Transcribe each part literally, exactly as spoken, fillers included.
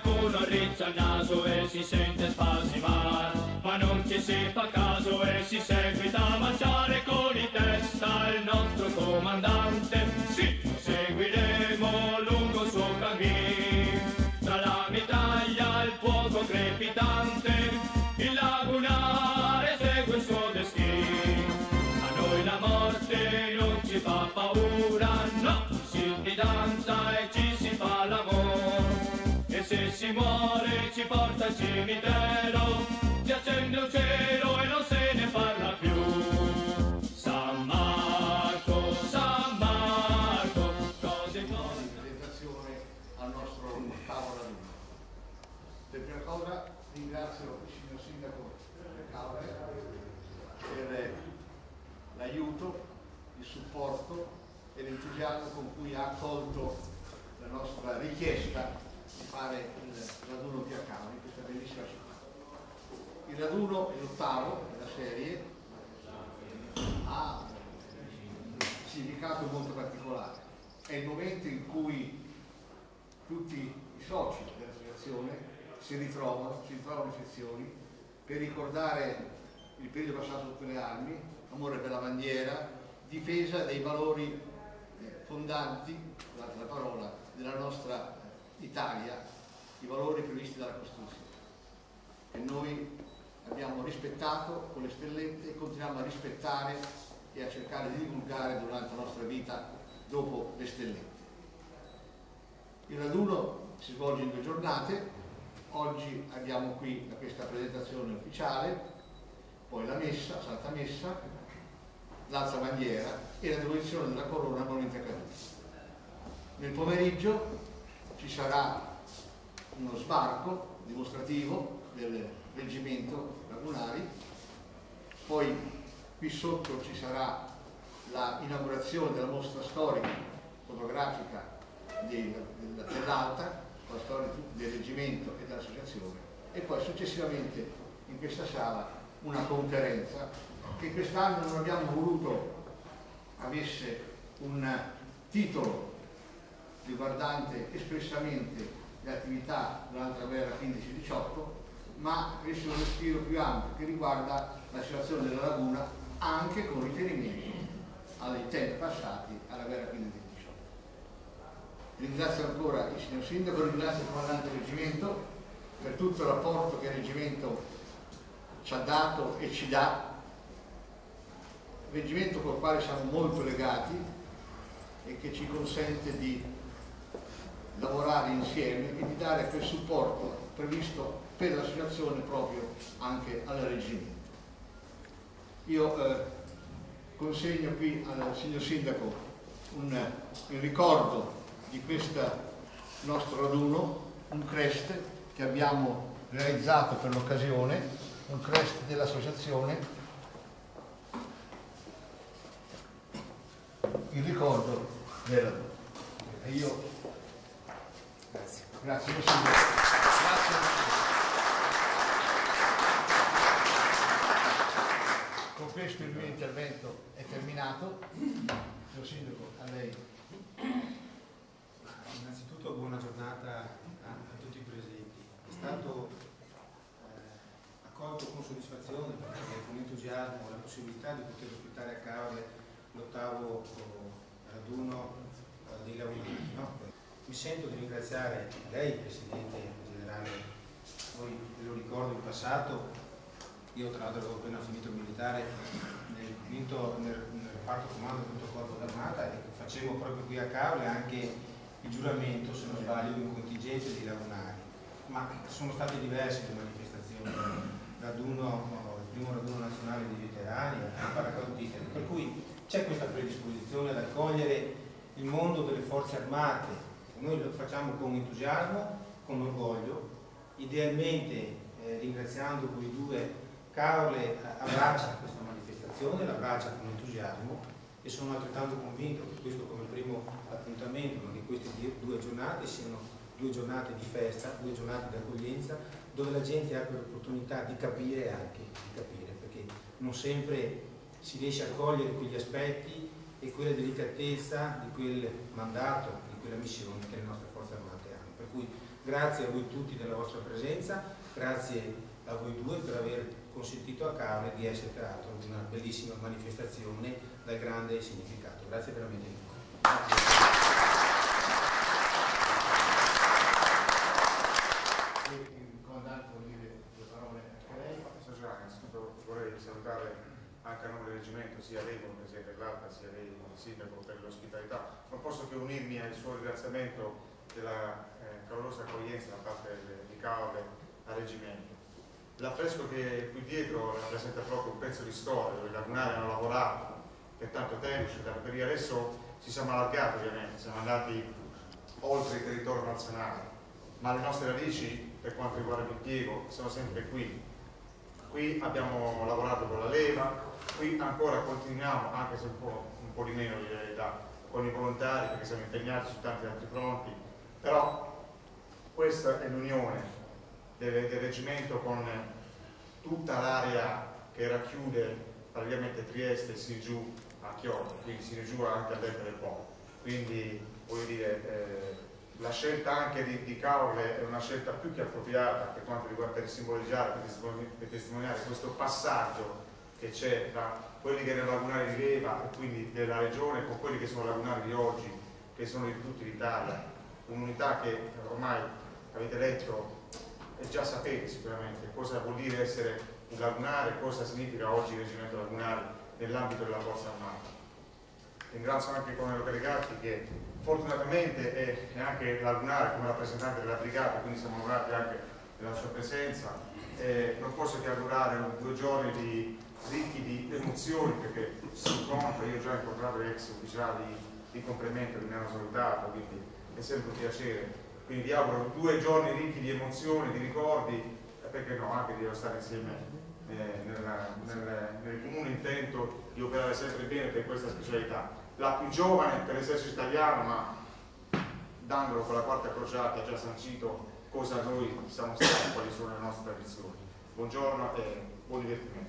qualcuno rizza il naso e si sente spasimare, ma non ci si fa caso e si seguita a marciare con in testa il nostro comandante. Sì, lo seguiremo lungo il suo cammin, tra la mitraglia e il fuoco crepitante, il lagunare segue il suo destino. A noi la morte non ci fa paura, no, si fidanza e ci si fa l'amore, e se si muore ci porta al cimitero, si accende un cielo e non se ne parla più. San Marco, San Marco, cose cose. Di presentazione al nostro ottavo raduno. Per prima cosa ringrazio il signor Sindaco Caule per l'aiuto, il supporto e l'entusiasmo con cui ha accolto la nostra richiesta di fare il raduno qui a Caule, in questa bellissima città. Il raduno è l'ottavo della serie, ha un significato molto particolare. È il momento in cui tutti i soci dell'associazione si ritrovano, si ritrovano in sezioni per ricordare il periodo passato sotto le armi, amore per la bandiera, difesa dei valori fondanti, scusate la parola, della nostra Italia, i valori previsti dalla Costituzione, che noi abbiamo rispettato con le stellette e continuiamo a rispettare e a cercare di divulgare durante la nostra vita dopo le stellette. Il raduno si svolge in due giornate. Oggi abbiamo qui questa presentazione ufficiale, poi la messa, Santa Messa, l'alza bandiera e la demolizione della corona a monumenti accaduti. Nel pomeriggio ci sarà uno sbarco dimostrativo del reggimento Lagunari, poi qui sotto ci sarà l'inaugurazione della mostra storica fotografica dell'Alta, la storia del reggimento e dell'associazione, e poi successivamente in questa sala una conferenza che quest'anno non abbiamo voluto avesse un titolo riguardante espressamente le attività durante la guerra quindici diciotto, ma avesse un respiro più ampio che riguarda la situazione della laguna anche con riferimento ai tempi passati alla guerra quindici diciotto. Ringrazio ancora il signor Sindaco, ringrazio il comandante del reggimento per tutto il rapporto che il reggimento ci ha dato e ci dà, reggimento col quale siamo molto legati e che ci consente di lavorare insieme e di dare quel supporto previsto per l'associazione proprio anche al reggimento. Io eh, consegno qui al signor Sindaco un, il ricordo di questo nostro raduno, un crest che abbiamo realizzato per l'occasione, un crest dell'associazione, il ricordo del raduno. E io grazie, grazie, grazie. Con questo il mio intervento è terminato. Signor Sindaco, a lei. Innanzitutto buona giornata a, a tutti i presenti. È stato eh, accolto con soddisfazione, perché con entusiasmo, la possibilità di poter ospitare a Caule l'ottavo raduno eh, dei Lagunari. No? Mi sento di ringraziare lei, Presidente Generale, voi ve lo ricordo in passato, io tra l'altro avevo appena finito il militare nel, vinto, nel, nel reparto comando del quinto corpo d'armata, e facevo proprio qui a Caule anche il giuramento, se non sbaglio, di un contingente di Lagunari, ma sono state diverse le manifestazioni, raduno, il primo raduno nazionale di veterani, il paracadutista, per cui c'è questa predisposizione ad accogliere il mondo delle forze armate. Noi lo facciamo con entusiasmo, con orgoglio, idealmente eh, ringraziando voi due. Caule abbraccia questa manifestazione, l'abbraccia con entusiasmo, e sono altrettanto convinto che questo come primo appuntamento, ma che queste due giornate siano due giornate di festa, due giornate di accoglienza, dove la gente abbia l'opportunità di capire anche, di capire, perché non sempre si riesce a cogliere quegli aspetti e quella delicatezza di quel mandato, di quella missione che le nostre forze armate hanno. Per cui Grazie a voi tutti della vostra presenza, grazie a voi due per aver consentito a Caorle di essere teatro di una bellissima manifestazione dal grande significato. Grazie veramente di cuore. Il comandante vuol dire due parole anche lei. Innanzitutto vorrei salutare anche a nome del reggimento sia lei come Presidente dell'Alta sia lei come Sindaco per l'ospitalità. Non posso che unirmi al suo ringraziamento della eh, calorosa accoglienza da parte di Caorle al reggimento. L'affresco che qui dietro rappresenta proprio un pezzo di storia dove i lagunari hanno lavorato per tanto tempo, per lì adesso ci siamo allargati ovviamente, siamo andati oltre il territorio nazionale, ma le nostre radici per quanto riguarda l'impiego sono sempre qui. Qui abbiamo lavorato con la leva, qui ancora continuiamo, anche se un po', un po' di meno di verità, con i volontari perché siamo impegnati su tanti altri fronti, però questa è l'unione del, del reggimento con tutta l'area che racchiude praticamente Trieste e si giù a Chioggia, quindi si giù anche a Delta del Po. Quindi voglio dire, eh, la scelta anche di, di Caorle è una scelta più che appropriata per quanto riguarda per simboleggiare, per testimoniare questo passaggio che c'è tra quelli che erano lagunari di leva e quindi della regione con quelli che sono lagunari di oggi, che sono di tutta l'Italia. Un'unità che ormai avete letto e già sapete sicuramente cosa vuol dire essere un lagunare, cosa significa oggi il reggimento lagunare nell'ambito della forza armata. Ringrazio anche il colonnello Carigatti che fortunatamente è, è anche lagunare come rappresentante della brigata, quindi siamo onorati anche della sua presenza. Eh, non posso che augurare due giorni di, ricchi di emozioni perché si incontra, io ho già incontrato gli ex ufficiali di complemento che mi hanno salutato, quindi è sempre un piacere. Quindi vi auguro due giorni ricchi di emozioni, di ricordi, e perché no, anche di stare insieme eh, nel, nel, nel comune intento di operare sempre bene per questa specialità. La più giovane per l'esercito italiano, ma D'Angelo con la quarta crociata ha già sancito cosa noi siamo stati, quali sono le nostre tradizioni. Buongiorno e buon divertimento.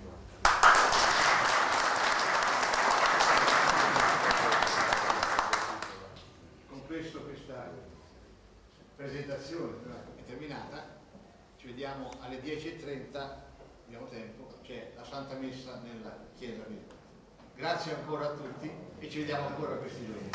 Con questo questa presentazione è terminata, ci vediamo alle dieci e trenta, abbiamo tempo, c'è la Santa Messa nella Chiesa Villa. Grazie ancora a tutti e ci vediamo ancora questi giorni.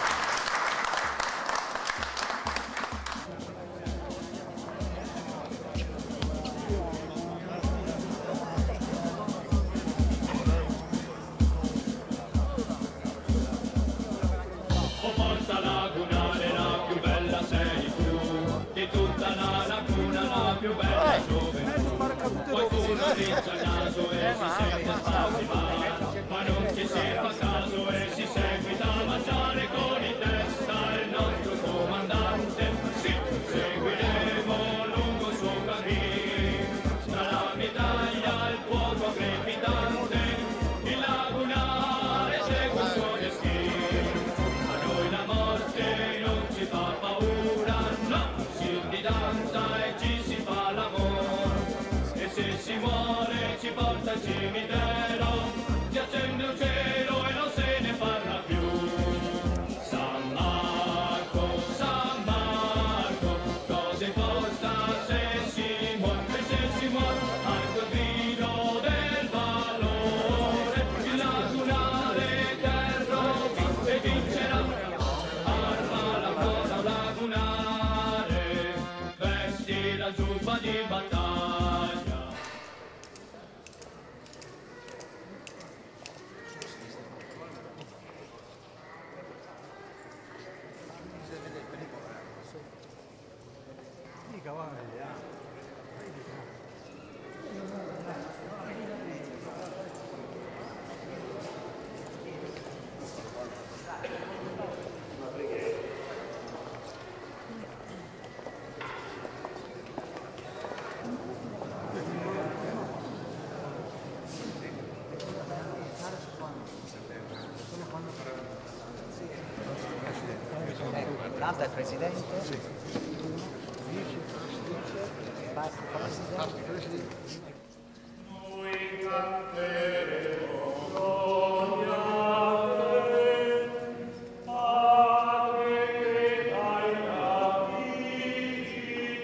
Oh forza lagunare, la più bella sei tu, di tutta la laguna la più bella gioventù. Qualcuno dice al naso e si sente spasimare, ma non ci si fa caso e si seguita a mangiare con in testa il nostro comandante. Sì, seguiremo lungo il suo cammino, tra la medaglia il fuoco crepitante, il lagunare segue il suo destino. A noi la morte non ci fa paura, no, si danza e ci si fa l'amore, e se si muore ci porta al cimitero, si accende un cielo e non se ne parla più. San Marco, San Marco, cosa importa se si muore, se si muore, al tuo grido del valore, il lagunare terrò e vincerà, arma la cosa lagunare, vesti la giubba di battaglia. L'alta è presidente? Sì. Vice presidente? Noi canteremo gloria, ave che dai ravvigi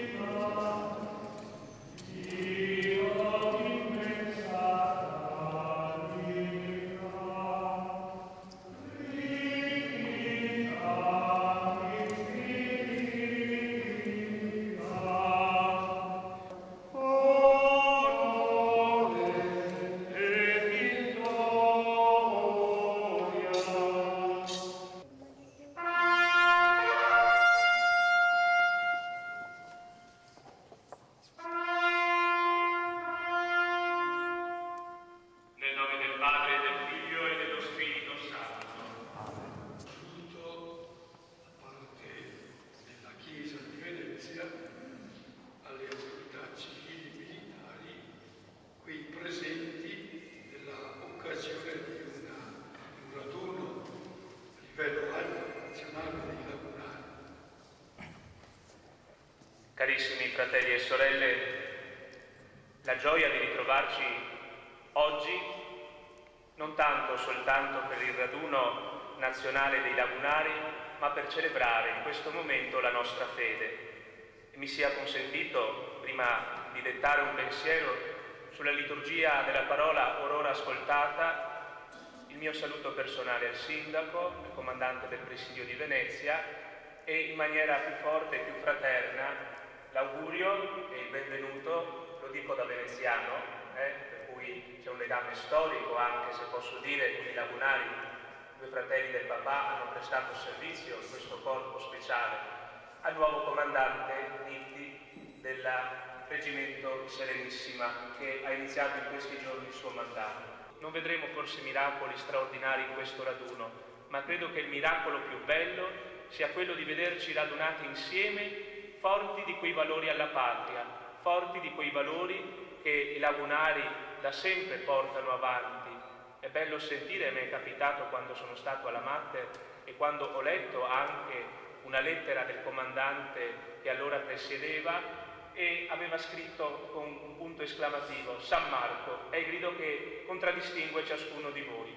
fratelli e sorelle, la gioia di ritrovarci oggi, non tanto soltanto per il raduno nazionale dei lagunari, ma per celebrare in questo momento la nostra fede. E mi sia consentito, prima di dettare un pensiero sulla liturgia della parola or ora ascoltata, il mio saluto personale al Sindaco, al Comandante del Presidio di Venezia e in maniera più forte e più fraterna l'augurio e il benvenuto, lo dico da veneziano, eh, per cui c'è un legame storico anche, se posso dire, con i lagunari, due fratelli del papà hanno prestato servizio in questo corpo speciale, al nuovo comandante Nitti del Reggimento Serenissima che ha iniziato in questi giorni il suo mandato. Non vedremo forse miracoli straordinari in questo raduno, ma credo che il miracolo più bello sia quello di vederci radunati insieme, forti di quei valori alla patria, forti di quei valori che i lagunari da sempre portano avanti. È bello sentire, mi è capitato quando sono stato alla Mater e quando ho letto anche una lettera del comandante che allora presiedeva, e aveva scritto con un punto esclamativo: San Marco, è il grido che contraddistingue ciascuno di voi.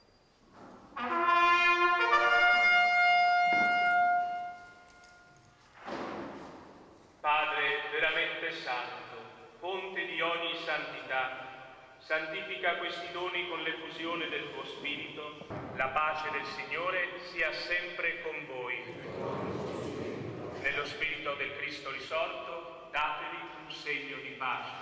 Padre veramente santo, fonte di ogni santità, santifica questi doni con l'effusione del tuo Spirito. La pace del Signore sia sempre con voi. Nello Spirito del Cristo risorto, datevi un segno di pace.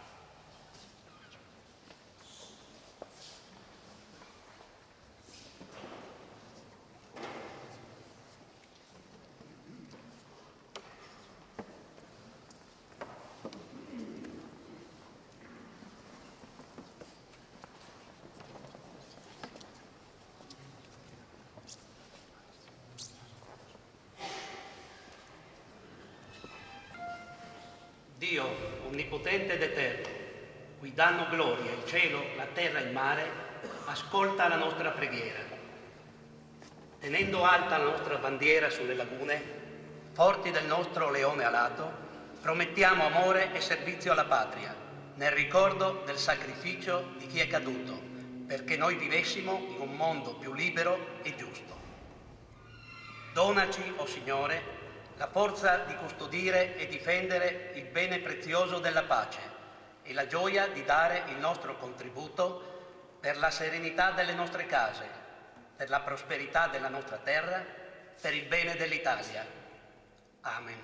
Dio, onnipotente ed eterno, cui danno gloria il cielo, la terra e il mare, ascolta la nostra preghiera. Tenendo alta la nostra bandiera sulle lagune, forti del nostro leone alato, promettiamo amore e servizio alla patria, nel ricordo del sacrificio di chi è caduto, perché noi vivessimo in un mondo più libero e giusto. Donaci, o oh Signore, la forza di custodire e difendere il bene prezioso della pace e la gioia di dare il nostro contributo per la serenità delle nostre case, per la prosperità della nostra terra, per il bene dell'Italia. Amen.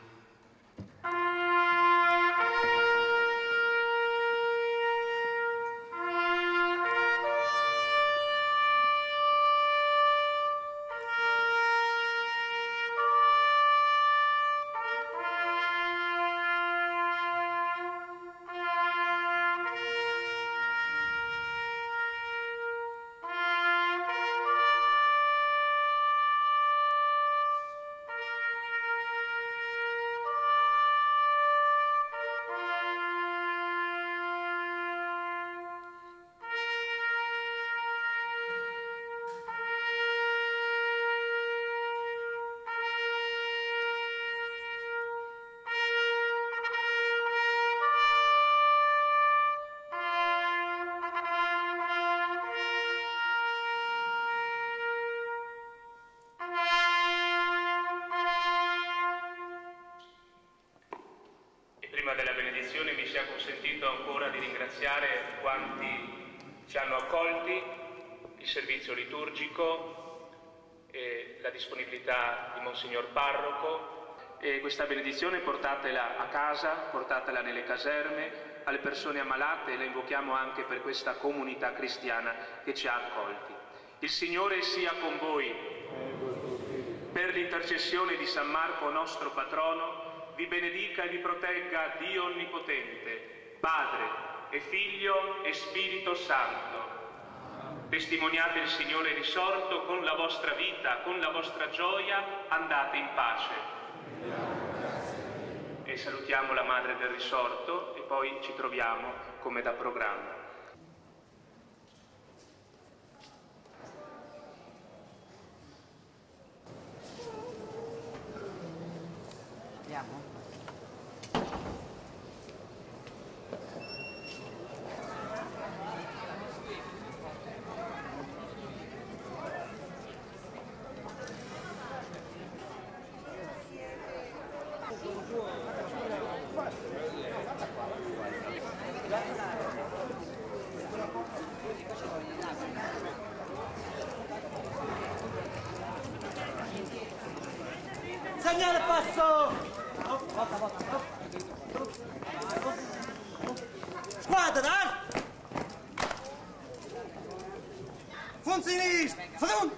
Mi sia consentito ancora di ringraziare quanti ci hanno accolti, il servizio liturgico e la disponibilità di Monsignor Parroco. E questa benedizione portatela a casa, portatela nelle caserme, alle persone ammalate, e la invochiamo anche per questa comunità cristiana che ci ha accolti. Il Signore sia con voi. Per l'intercessione di San Marco, nostro patrono, vi benedica e vi protegga Dio Onnipotente, Padre e Figlio e Spirito Santo. Testimoniate il Signore risorto con la vostra vita, con la vostra gioia, andate in pace. E salutiamo la Madre del risorto e poi ci troviamo come da programma. Andiamo? Segnale passo! Squadra! Front sinistro! Front!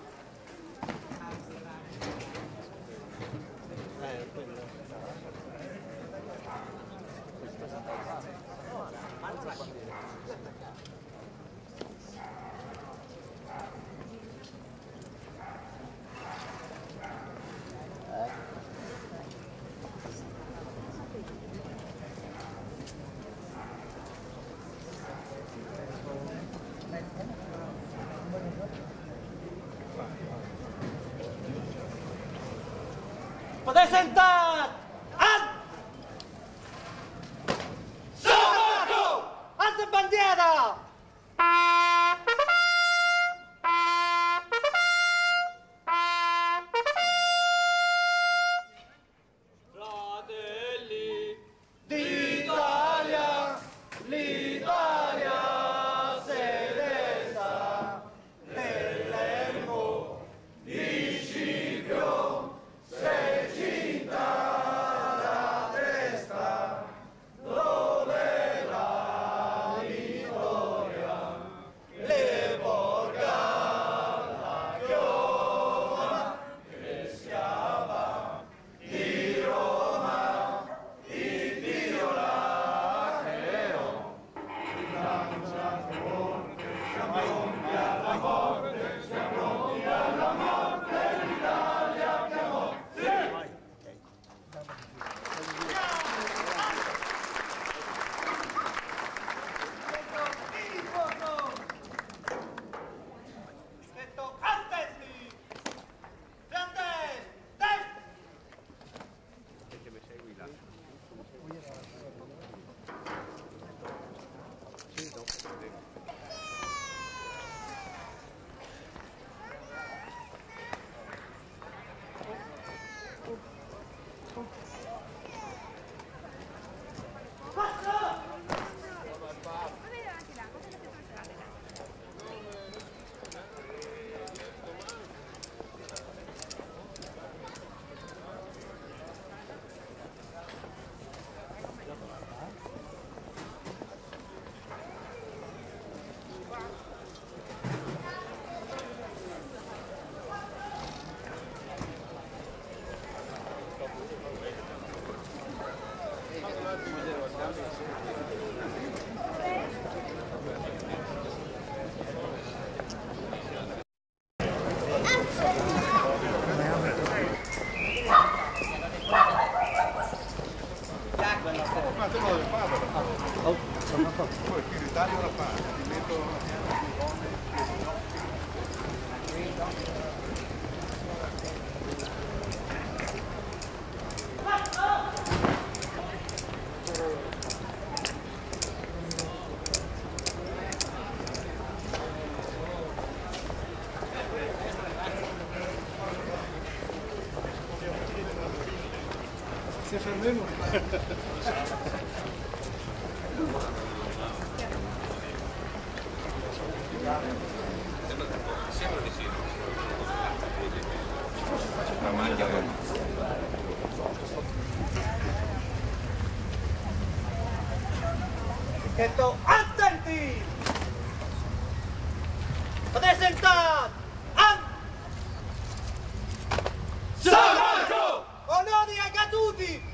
Potete sentare! Al! Sono! Alza bandiera! Fratelli d'Italia, l'Italia se resta nell'elmo di Scipio, se cinta la testa dove la vittoria le porga la chioma che schiava di Roma, il Dio l'Acheo, lancia forte, siamo pronti alla morte, siamo pronti alla morte, l'Italia chiamò. Aspetto attenti! Grande! Destra! Poi qui l'Italia la fa, ti metto se fermiamo. Sembra di sì. Detto attenti! Potete sentare! Am! Salvaggio! Onori ai caduti!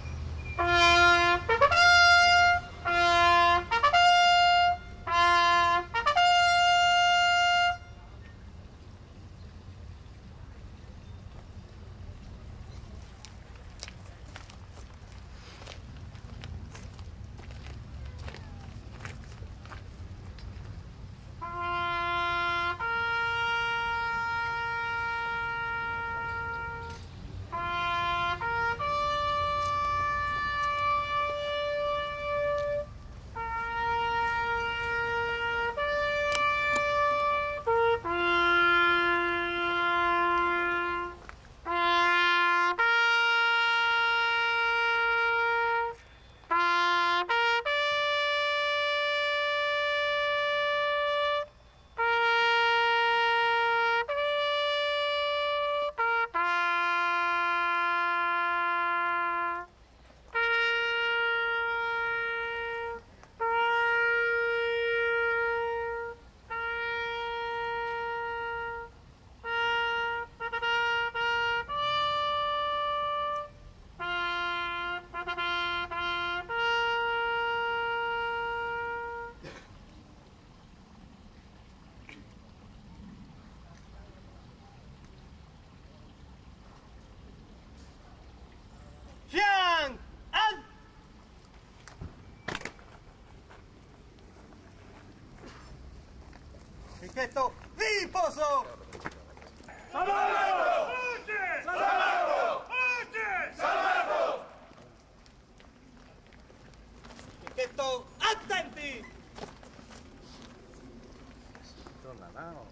Picchetto riposo! Salvato! Salvato! Salvato! Picchetto attenti! Torna là, no?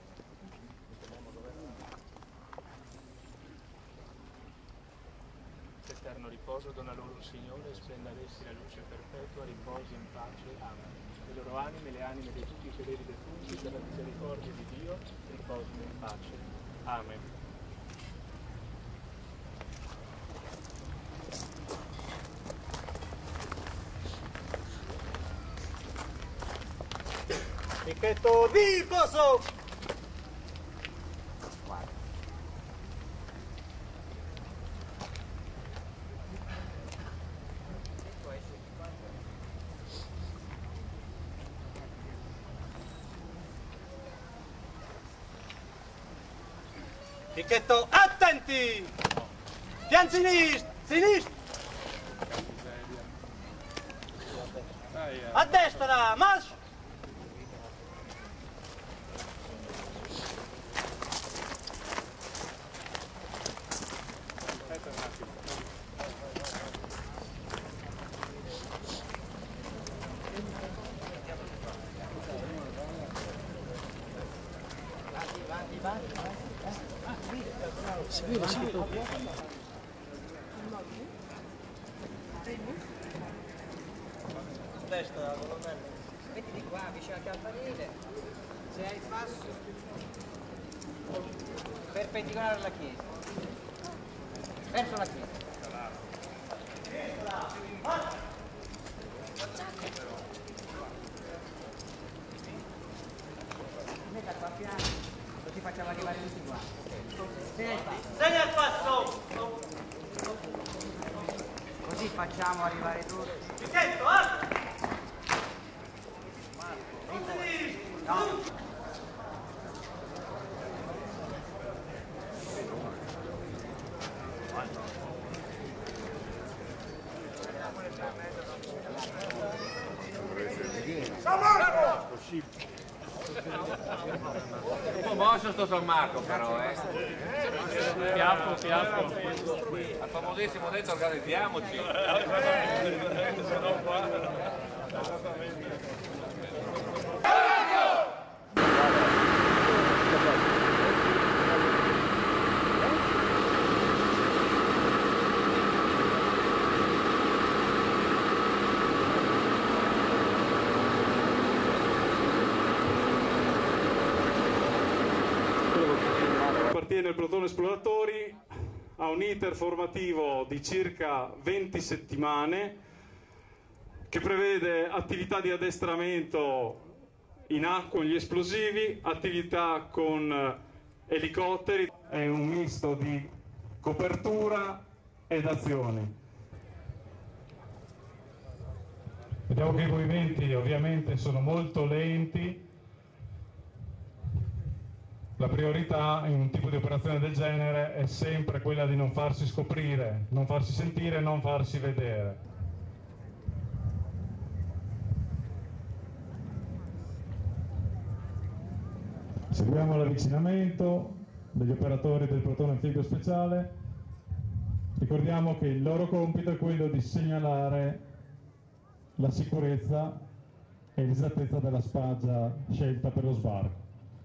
Eterno riposo dona loro il Signore, splenda ad essi la luce perpetua, riposi in pace. Amen. Le loro anime, le anime di tutti i fedeli defunti, per la misericordia di Dio, riposino in pace. Amen. Picchetto riposo! Picchetto attenti! Pian sinistro! Sinistro! A destra! Marcia! Seguire, seguire. Destra, colonnello. Mettiti qua, vicino al campanile. Se hai il passo perpendicolare alla chiesa. Verso la chiesa. Metta qua piano, così facciamo arrivare tutti qua. Segna il passo. Segna il passo! Così facciamo arrivare tutti. Picchetto, alto! No. Un po' mosso sto San Marco però, eh. Piappo, piappo. Al famosissimo detto organizziamoci. Appartiene al plotone esploratori, ha un iter formativo di circa venti settimane che prevede attività di addestramento in acqua con gli esplosivi, attività con elicotteri, è un misto di copertura ed azioni. Vediamo che i movimenti ovviamente sono molto lenti. La priorità in un tipo di operazione del genere è sempre quella di non farsi scoprire, non farsi sentire, non farsi vedere. Seguiamo l'avvicinamento degli operatori del plotone anfibio speciale. Ricordiamo che il loro compito è quello di segnalare la sicurezza e l'esattezza della spaggia scelta per lo sbarco.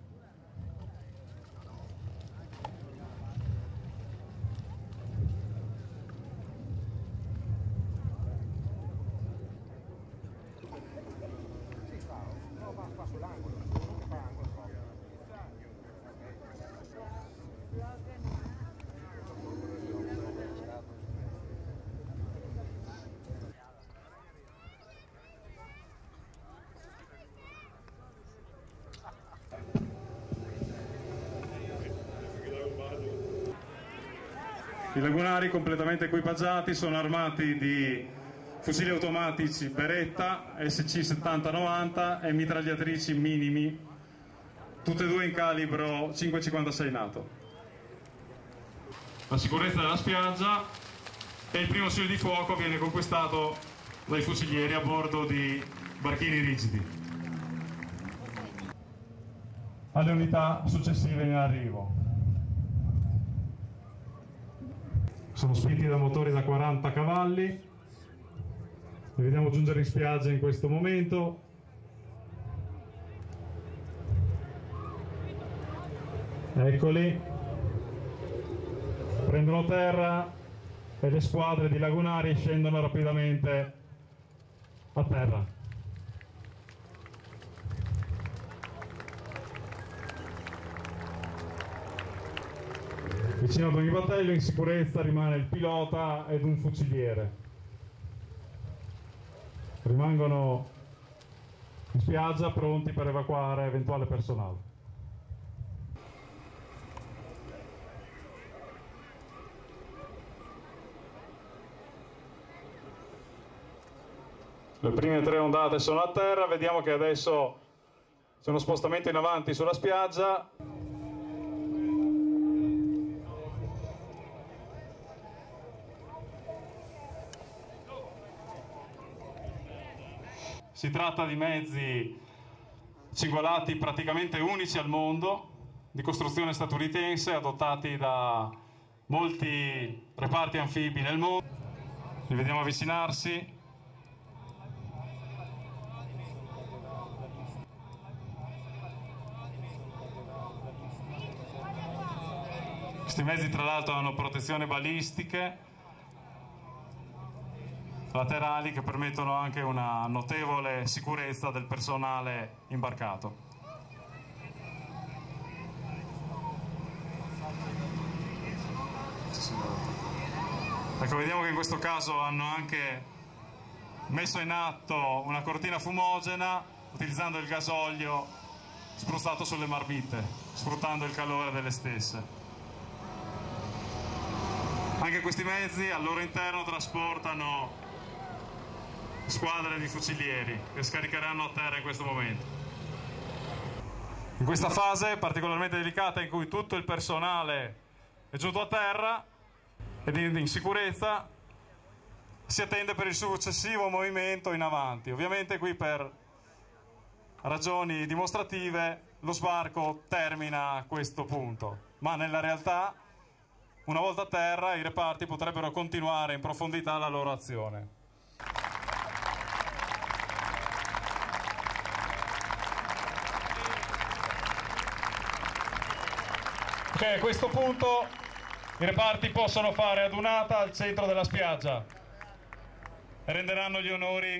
I lagunari completamente equipaggiati sono armati di fucili automatici Beretta S C settanta novanta e mitragliatrici minimi, tutte e due in calibro cinque virgola cinquantasei NATO. La sicurezza della spiaggia e il primo ausilio di fuoco viene conquistato dai fusilieri a bordo di barchini rigidi. alle unità successive in arrivo. Sono spinti da motori da quaranta cavalli, li vediamo giungere in spiaggia in questo momento. Eccoli, prendono terra e le squadre di lagunari scendono rapidamente a terra. Vicino ad ogni battello in sicurezza rimane il pilota ed un fuciliere. Rimangono in spiaggia pronti per evacuare eventuale personale. Le prime tre ondate sono a terra, vediamo che adesso c'è uno spostamento in avanti sulla spiaggia. Si tratta di mezzi cingolati praticamente unici al mondo, di costruzione statunitense, adottati da molti reparti anfibi nel mondo. Li vediamo avvicinarsi. Questi mezzi tra l'altro hanno protezioni balistiche laterali che permettono anche una notevole sicurezza del personale imbarcato. Ecco, vediamo che in questo caso hanno anche messo in atto una cortina fumogena utilizzando il gasolio spruzzato sulle marmite, sfruttando il calore delle stesse. Anche questi mezzi al loro interno trasportano squadre di fucilieri che scaricheranno a terra in questo momento. In questa fase particolarmente delicata in cui tutto il personale è giunto a terra ed in sicurezza, si attende per il successivo movimento in avanti. Ovviamente qui per ragioni dimostrative lo sbarco termina a questo punto, ma nella realtà una volta a terra i reparti potrebbero continuare in profondità la loro azione. Ok, a questo punto i reparti possono fare adunata al centro della spiaggia e renderanno gli onori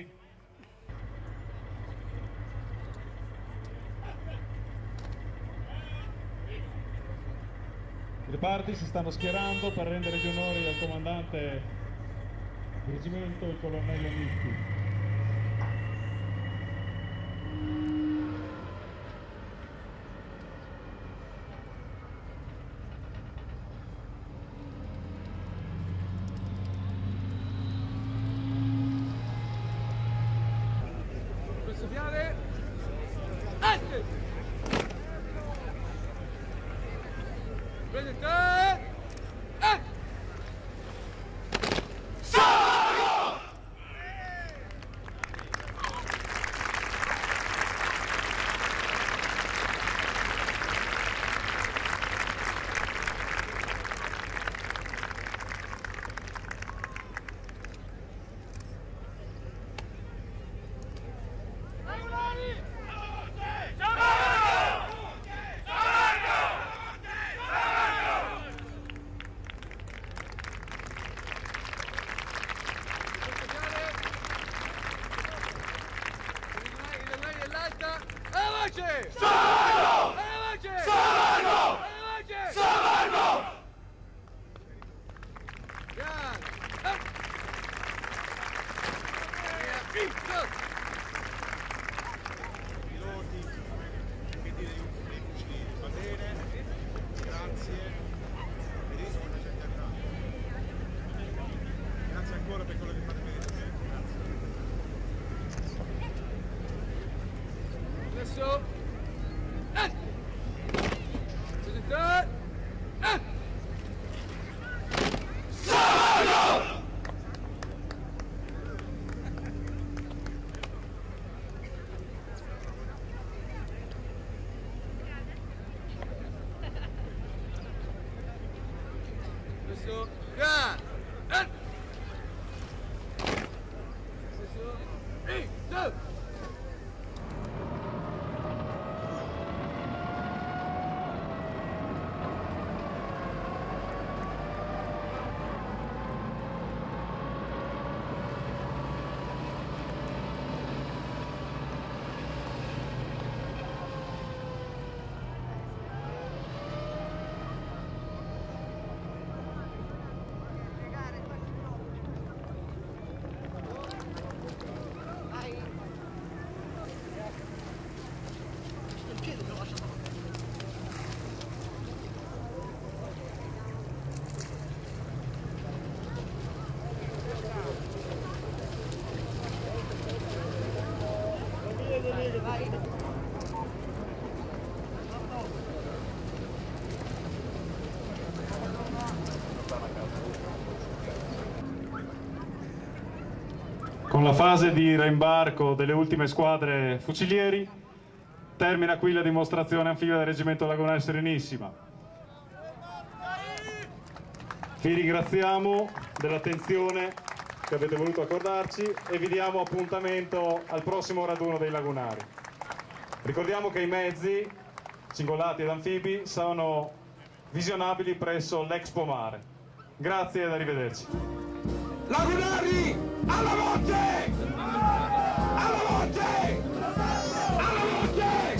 I reparti si stanno schierando per rendere gli onori al comandante del reggimento, il colonnello Nitti. Con la fase di reimbarco delle ultime squadre fucilieri termina qui la dimostrazione anfibia del Reggimento Lagunare Serenissima. Vi ringraziamo dell'attenzione che avete voluto accordarci e vi diamo appuntamento al prossimo raduno dei lagunari. Ricordiamo che i mezzi, cingolati ed anfibi, sono visionabili presso l'Expo Mare. Grazie ed arrivederci. Lagunari! Alla voce! Alla voce! Alla voce!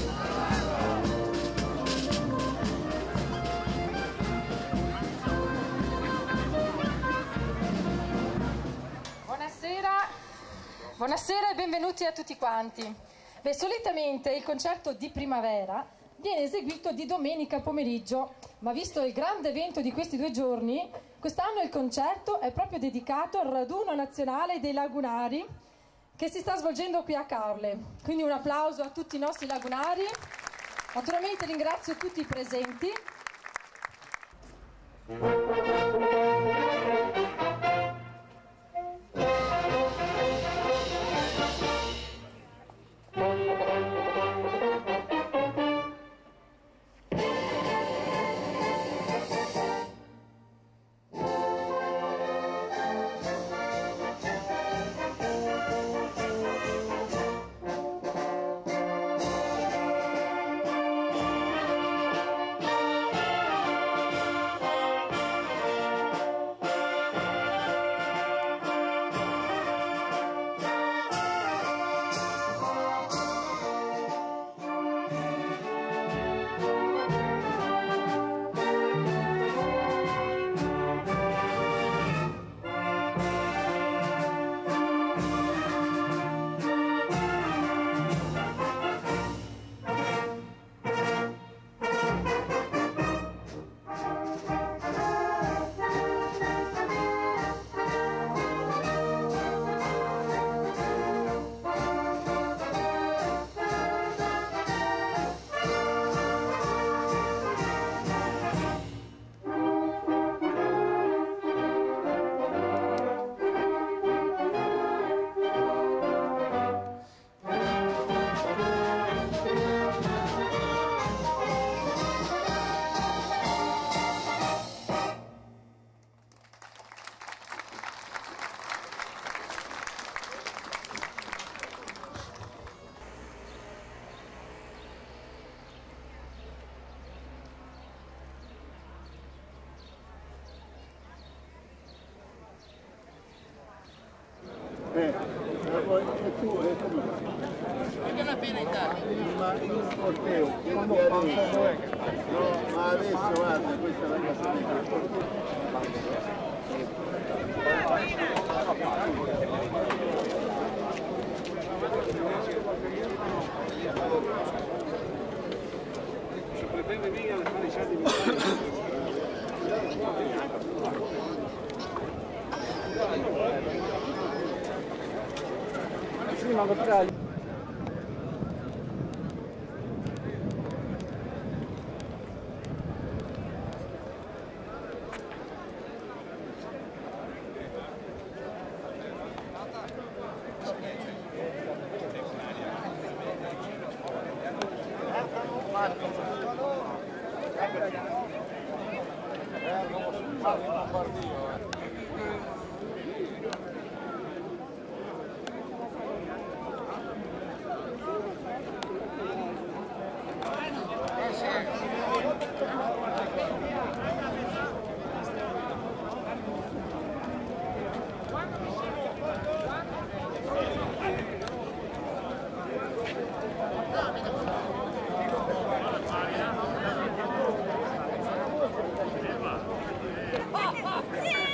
Buonasera, buonasera e benvenuti a tutti quanti. Beh, solitamente il concerto di primavera viene eseguito di domenica pomeriggio, ma visto il grande evento di questi due giorni, quest'anno il concerto è proprio dedicato al raduno nazionale dei lagunari che si sta svolgendo qui a Caorle. Quindi un applauso a tutti i nostri lagunari. Naturalmente ringrazio tutti i presenti. Eh, poi e tu e come? Vale la pena Italia. Ma in un corteo, no, ma adesso guarda, questa è la casa di Se pretende venire alle fare di sì, ma lo Ah, ah, sì!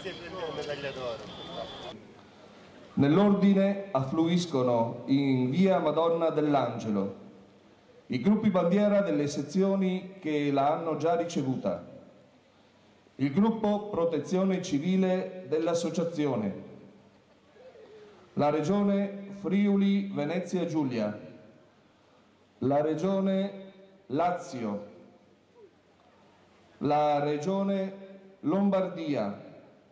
Nell'ordine affluiscono in via Madonna dell'Angelo i gruppi bandiera delle sezioni che la hanno già ricevuta, il gruppo Protezione Civile dell'Associazione, la Regione Friuli Venezia Giulia, la Regione Lazio, la Regione Lombardia,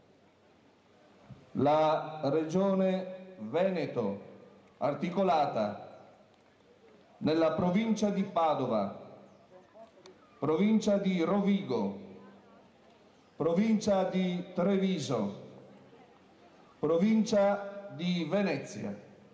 la Regione Veneto, articolata nella provincia di Padova, provincia di Rovigo, provincia di Treviso, provincia di Venezia.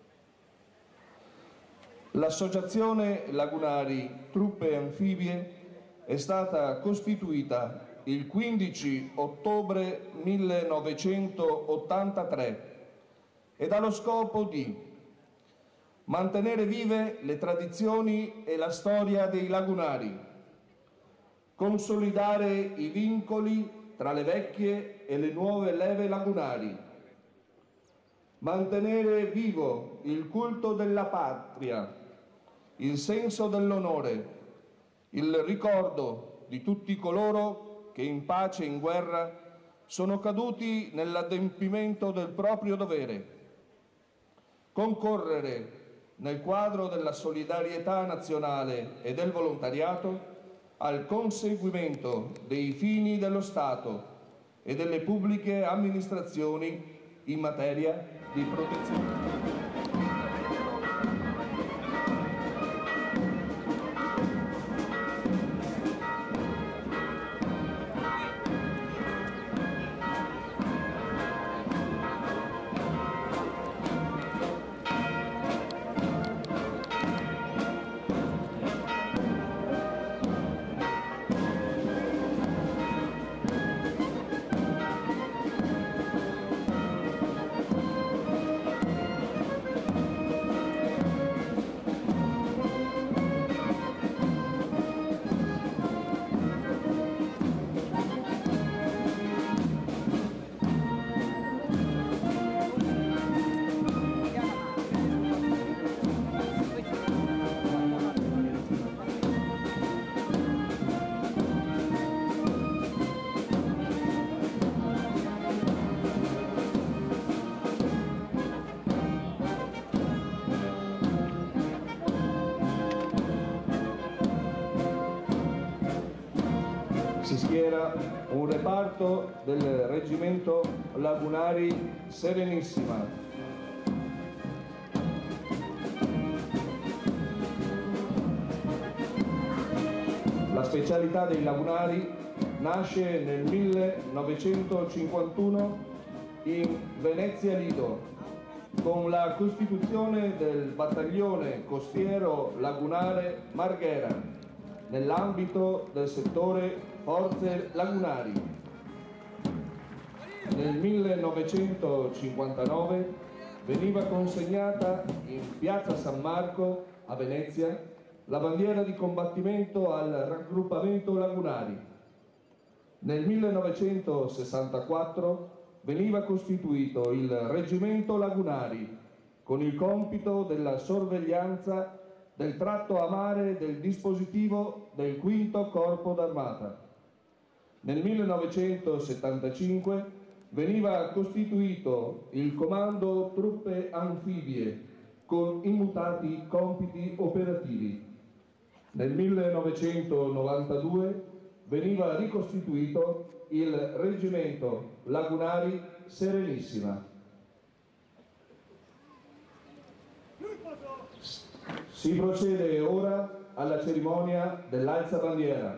L'Associazione Lagunari Truppe Anfibie è stata costituita il quindici ottobre millenovecentottantatré ed ha lo scopo di mantenere vive le tradizioni e la storia dei lagunari, consolidare i vincoli tra le vecchie e le nuove leve lagunari, mantenere vivo il culto della patria, il senso dell'onore, il ricordo di tutti coloro che in pace e in guerra sono caduti nell'adempimento del proprio dovere, concorrere nel quadro della solidarietà nazionale e del volontariato al conseguimento dei fini dello Stato e delle pubbliche amministrazioni in materia di protezione. Si schiera un reparto del reggimento Lagunari Serenissima. La specialità dei Lagunari nasce nel millenovecentocinquantuno in Venezia Lido con la costituzione del battaglione costiero lagunare Marghera nell'ambito del settore Forze Lagunari. Nel millenovecentocinquantanove veniva consegnata in piazza San Marco a Venezia la bandiera di combattimento al raggruppamento Lagunari. Nel millenovecentosessantaquattro veniva costituito il reggimento Lagunari con il compito della sorveglianza del tratto a mare del dispositivo del quinto Corpo d'Armata. Nel millenovecentosettantacinque veniva costituito il Comando Truppe Anfibie con immutati compiti operativi. Nel millenovecentonovantadue veniva ricostituito il Reggimento Lagunari Serenissima. Si procede ora alla cerimonia dell'alza bandiera.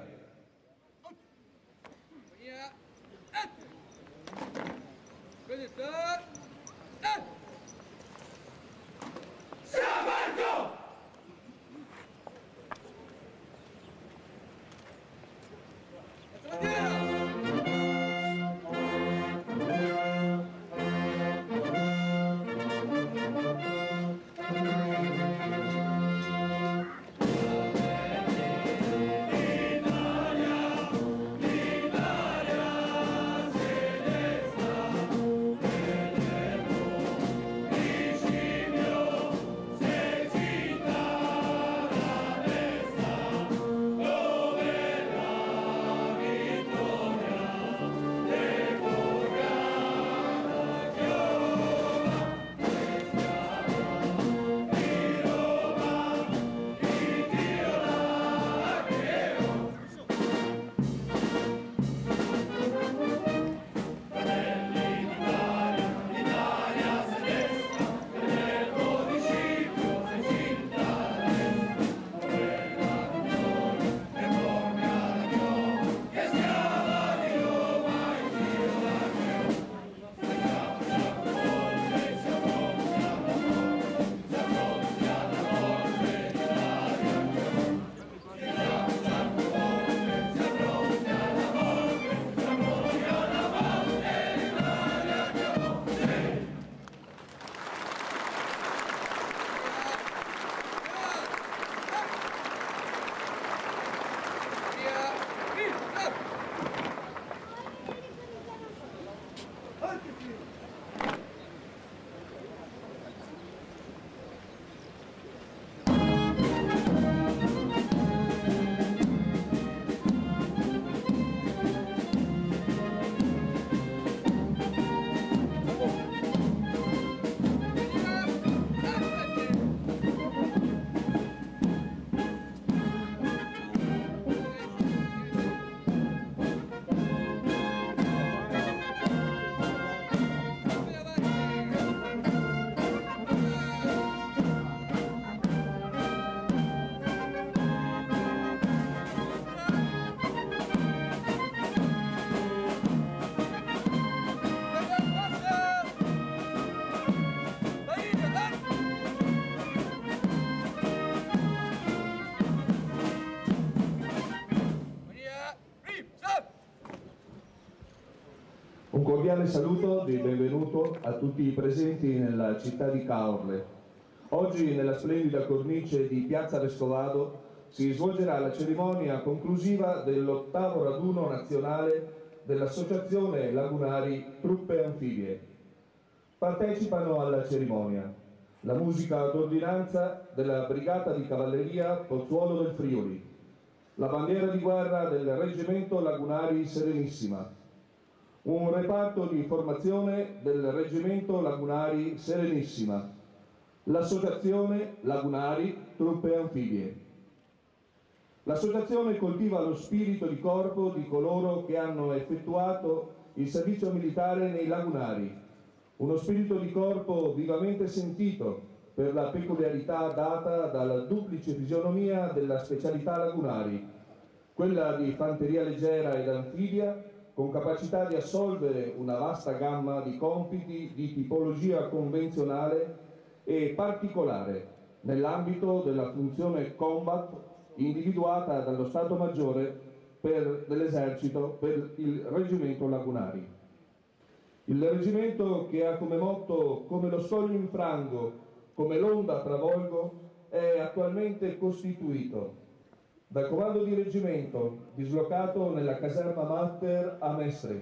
Un cordiale saluto di benvenuto a tutti i presenti nella città di Caorle. Oggi nella splendida cornice di Piazza Vescovado si svolgerà la cerimonia conclusiva dell'ottavo raduno nazionale dell'Associazione Lagunari Truppe Anfibie. Partecipano alla cerimonia la musica d'ordinanza della Brigata di Cavalleria Pozzuolo del Friuli, la bandiera di guerra del Reggimento Lagunari Serenissima, un reparto di formazione del Reggimento Lagunari Serenissima, l'Associazione Lagunari Truppe Anfibie. L'associazione coltiva lo spirito di corpo di coloro che hanno effettuato il servizio militare nei lagunari, uno spirito di corpo vivamente sentito per la peculiarità data dalla duplice fisionomia della specialità lagunari, quella di fanteria leggera ed anfibia, con capacità di assolvere una vasta gamma di compiti di tipologia convenzionale e particolare nell'ambito della funzione combat individuata dallo Stato Maggiore per, dell'Esercito per il Reggimento Lagunari. Il reggimento, che ha come motto "come lo scoglio infrango, come l'onda travolgo", è attualmente costituito dal comando di reggimento dislocato nella caserma Matter a Mestre,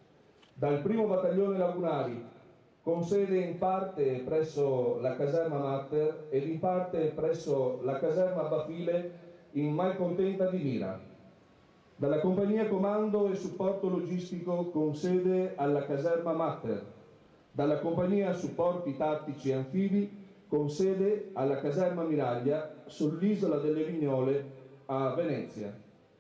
dal primo battaglione Lagunari con sede in parte presso la caserma Matter ed in parte presso la caserma Bafile in Malcontenta di Mira, dalla compagnia comando e supporto logistico con sede alla caserma Matter, dalla compagnia supporti tattici anfibi con sede alla caserma Miraglia sull'isola delle Vignole a Venezia.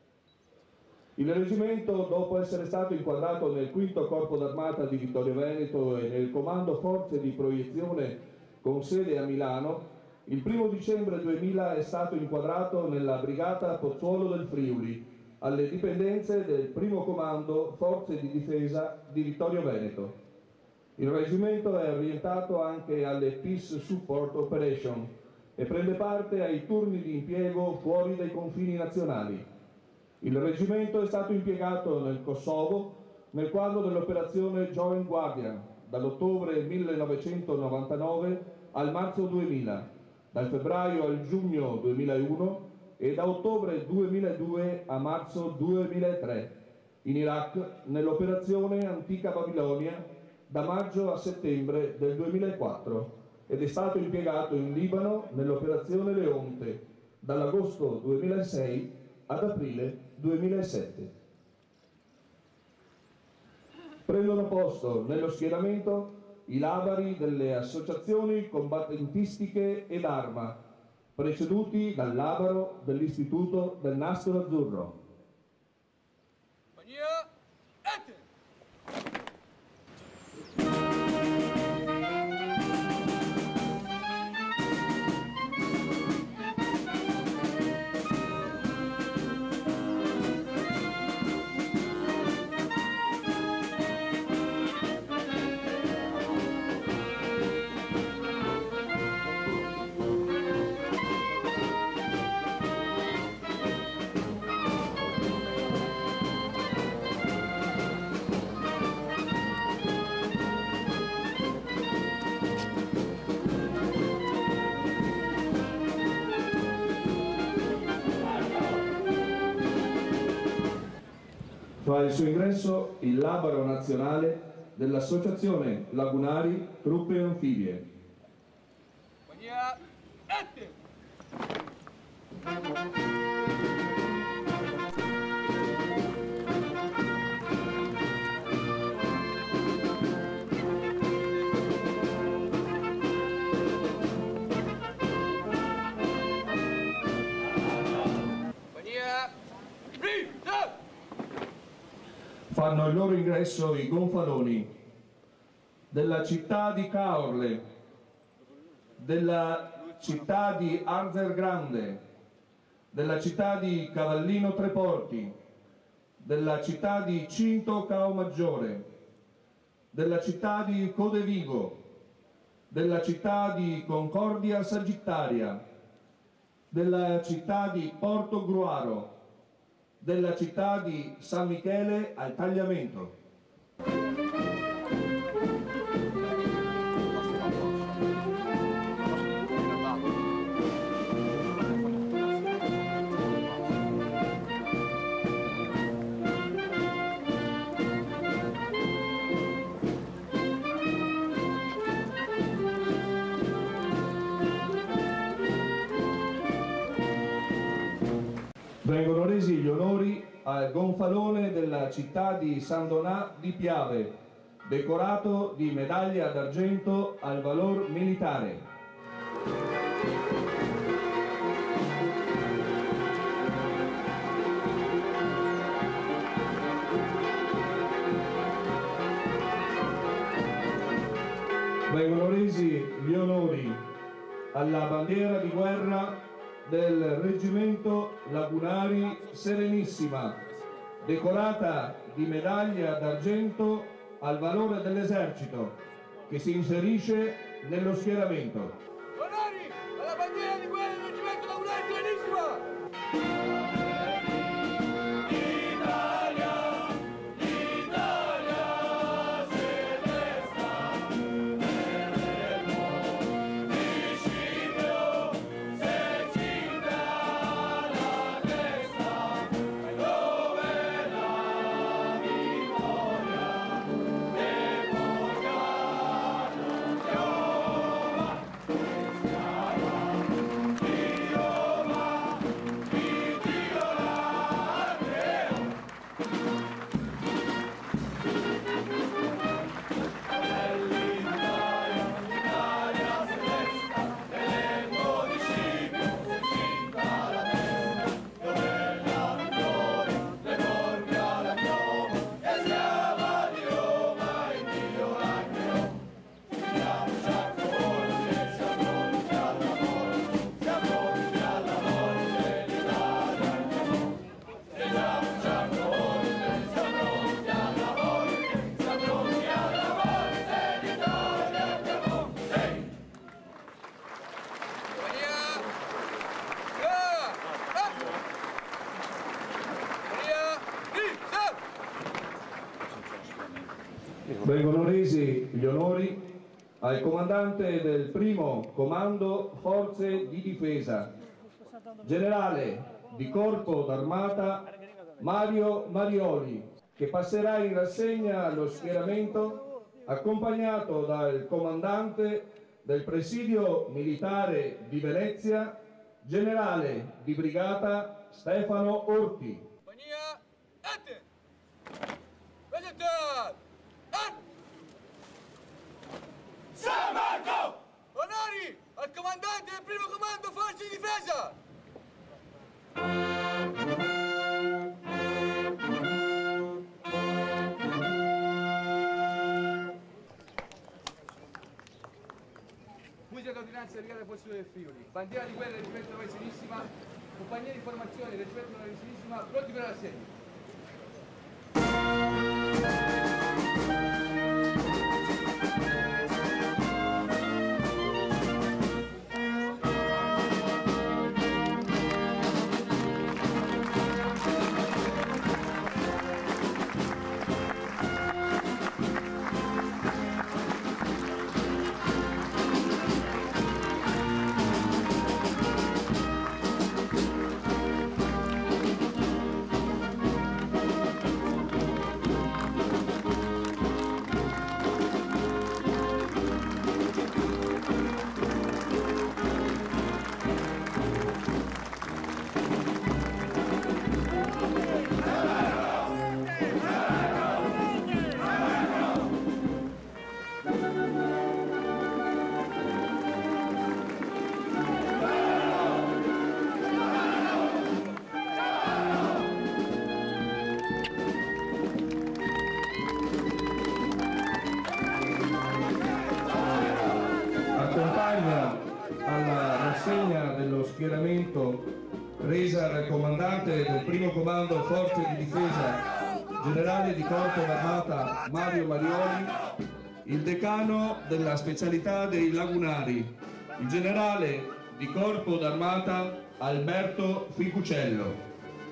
Il reggimento, dopo essere stato inquadrato nel quinto Corpo d'Armata di Vittorio Veneto e nel Comando Forze di Proiezione con sede a Milano, il primo dicembre duemila è stato inquadrato nella Brigata Pozzuolo del Friuli, alle dipendenze del primo Comando Forze di Difesa di Vittorio Veneto. Il reggimento è orientato anche alle Peace Support Operation e prende parte ai turni di impiego fuori dai confini nazionali. Il reggimento è stato impiegato nel Kosovo nel quadro dell'operazione Joint Guardian dall'ottobre millenovecentonovantanove al marzo duemila, dal febbraio al giugno duemilauno e da ottobre duemiladue a marzo duemilatré, in Iraq nell'operazione Antica Babilonia da maggio a settembre del duemilaquattro ed è stato impiegato in Libano nell'operazione Leonte dall'agosto duemilasei ad aprile duemilasette. Prendono posto nello schieramento i labari delle associazioni combattentistiche ed arma, preceduti dal labaro dell'Istituto del Nastro Azzurro. Fa il suo ingresso il labaro nazionale dell'Associazione Lagunari Truppe Anfibie. Compagnia, atti! Fanno il loro ingresso i gonfaloni della città di Caorle, della città di Arzer Grande, della città di Cavallino Treporti, della città di Cinto Caomaggiore, della città di Codevigo, della città di Concordia Sagittaria, della città di Porto Gruaro, della città di San Michele al Tagliamento. Vengono resi gli onori al gonfalone della città di San Donà di Piave, decorato di medaglia d'argento al valor militare. Vengono resi gli onori alla bandiera di guerra del Reggimento Lagunari Serenissima, decorata di medaglia d'argento al valore dell'esercito, che si inserisce nello schieramento. Onori alla bandiera di guerra del Reggimento Lagunari Serenissima! Vengono resi gli onori al comandante del primo comando Forze di Difesa, generale di Corpo d'Armata Mario Marioli, che passerà in rassegna allo schieramento accompagnato dal comandante del presidio militare di Venezia, generale di brigata Stefano Orti. Compagnia, atti! Vegetà! San Marco! Onori al comandante del primo comando Forze di Difesa! Musica d'ordinanza della Brigata Forze del Friuli, bandiera di guerra del Reggimento Lagunari Serenissima, compagnia di formazione del Reggimento Lagunari Serenissima, pronti per la rassegna. consegna dello schieramento resa dal comandante del primo comando Forze di Difesa, generale di Corpo d'Armata Mario Marioli, il decano della specialità dei lagunari, il generale di Corpo d'Armata Alberto Ficucello.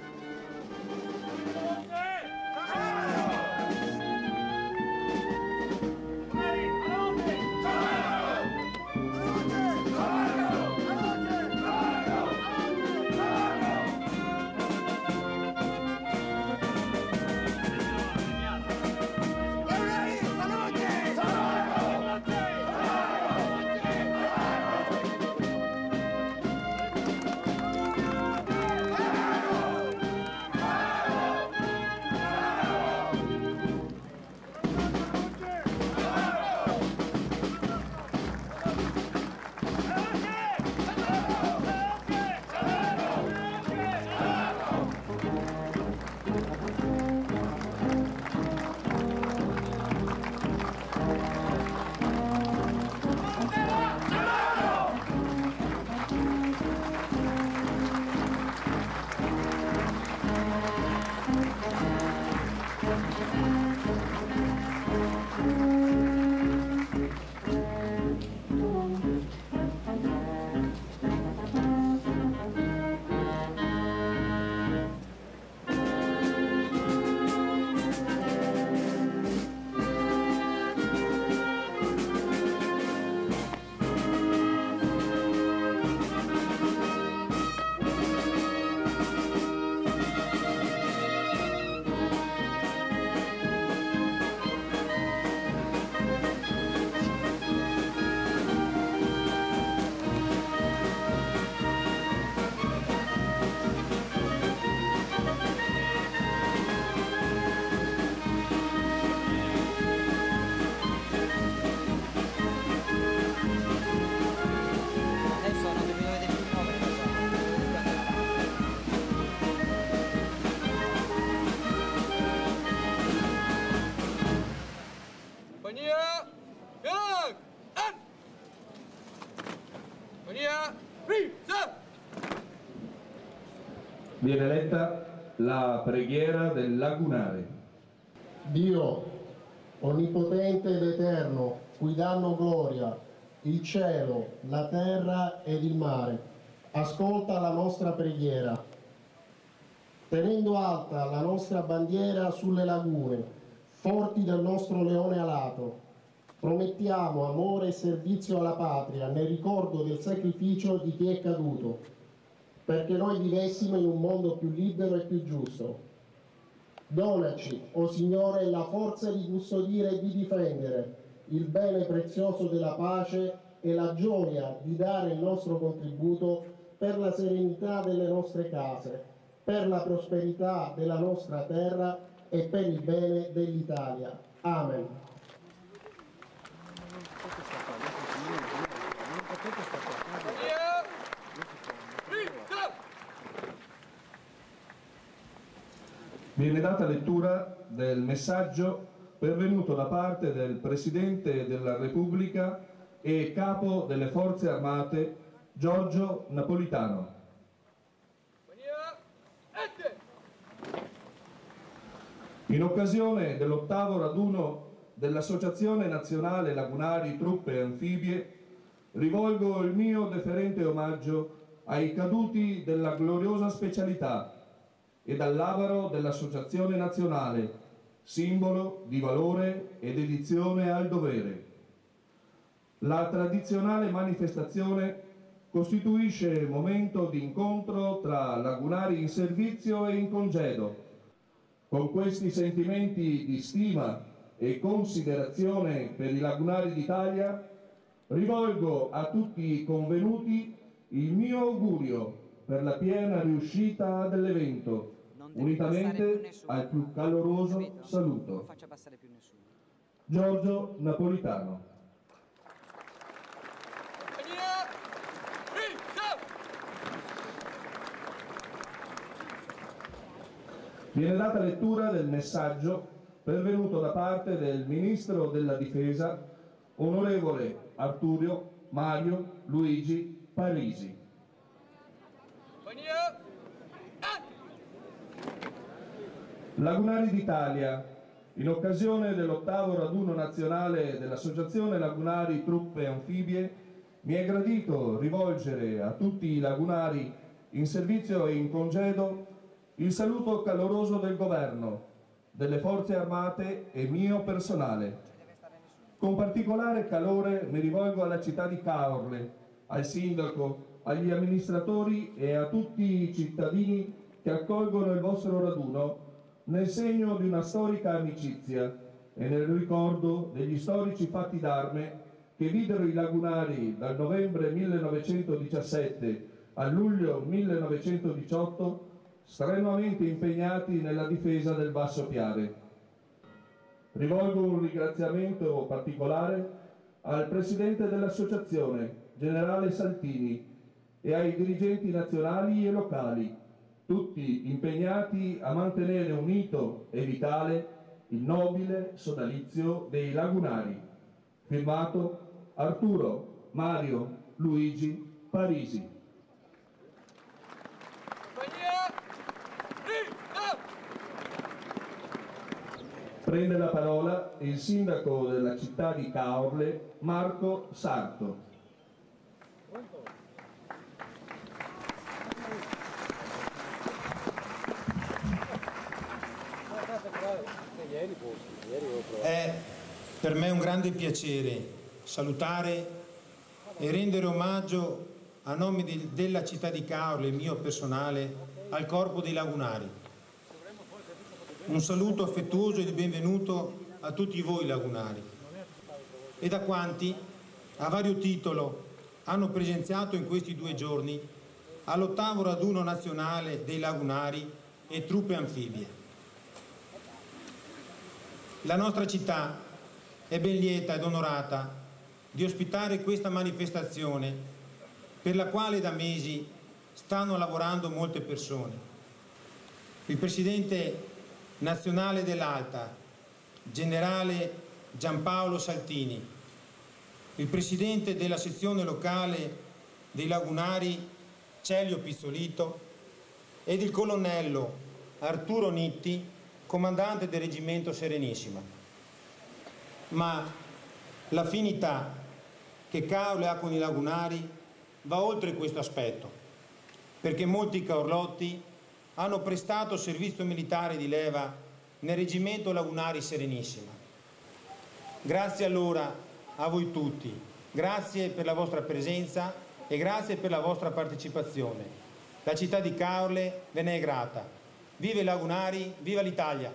Viene letta la preghiera del lagunare. Dio, onnipotente ed eterno, cui danno gloria il cielo, la terra ed il mare, ascolta la nostra preghiera. Tenendo alta la nostra bandiera sulle lagune, forti del nostro leone alato, promettiamo amore e servizio alla patria nel ricordo del sacrificio di chi è caduto, perché noi vivessimo in un mondo più libero e più giusto. Donaci, o oh Signore, la forza di custodire e di difendere il bene prezioso della pace e la gioia di dare il nostro contributo per la serenità delle nostre case, per la prosperità della nostra terra e per il bene dell'Italia. Amen. Viene data lettura del messaggio pervenuto da parte del Presidente della Repubblica e Capo delle Forze Armate Giorgio Napolitano. In occasione dell'ottavo raduno dell'Associazione Nazionale Lagunari Truppe Anfibie, rivolgo il mio deferente omaggio ai caduti della gloriosa specialità e dal labaro dell'Associazione Nazionale, simbolo di valore e dedizione al dovere. La tradizionale manifestazione costituisce momento di incontro tra lagunari in servizio e in congedo. Con questi sentimenti di stima e considerazione per i lagunari d'Italia, rivolgo a tutti i convenuti il mio augurio per la piena riuscita dell'evento, unitamente al più caloroso saluto. Giorgio Napolitano. Viene data lettura del messaggio pervenuto da parte del Ministro della Difesa, onorevole Arturo Mario Luigi Parisi. Lagunari d'Italia, in occasione dell'ottavo raduno nazionale dell'Associazione Lagunari Truppe Anfibie, mi è gradito rivolgere a tutti i lagunari in servizio e in congedo il saluto caloroso del Governo, delle Forze Armate e mio personale. Con particolare calore mi rivolgo alla città di Caorle, al sindaco, agli amministratori e a tutti i cittadini che accolgono il vostro raduno nel segno di una storica amicizia e nel ricordo degli storici fatti d'arme che videro i lagunari dal novembre millenovecentodiciassette al luglio millenovecentodiciotto strenuamente impegnati nella difesa del Basso Piave. Rivolgo un ringraziamento particolare al Presidente dell'Associazione, Generale Saltini, e ai dirigenti nazionali e locali, tutti impegnati a mantenere unito e vitale il nobile sodalizio dei lagunari. Firmato Arturo Mario Luigi Parisi. Prende la parola il sindaco della città di Caorle, Marco Sarto. È per me un grande piacere salutare e rendere omaggio a nome di, della città di Caorle, mio personale, al Corpo dei Lagunari. Un saluto affettuoso e di benvenuto a tutti voi lagunari e da quanti, a vario titolo, hanno presenziato in questi due giorni all'ottavo raduno nazionale dei lagunari e truppe anfibie. La nostra città è ben lieta ed onorata di ospitare questa manifestazione per la quale da mesi stanno lavorando molte persone. Il Presidente nazionale dell'Alta, Generale Giampaolo Saltini, il Presidente della sezione locale dei lagunari Celio Pizzolito ed il Colonnello Arturo Nitti, comandante del Reggimento Serenissima. Ma l'affinità che Caorle ha con i lagunari va oltre questo aspetto, perché molti caorlotti hanno prestato servizio militare di leva nel Reggimento Lagunari Serenissima. Grazie allora a voi tutti, grazie per la vostra presenza e grazie per la vostra partecipazione. La città di Caorle ve ne è grata. Viva i lagunari, viva l'Italia!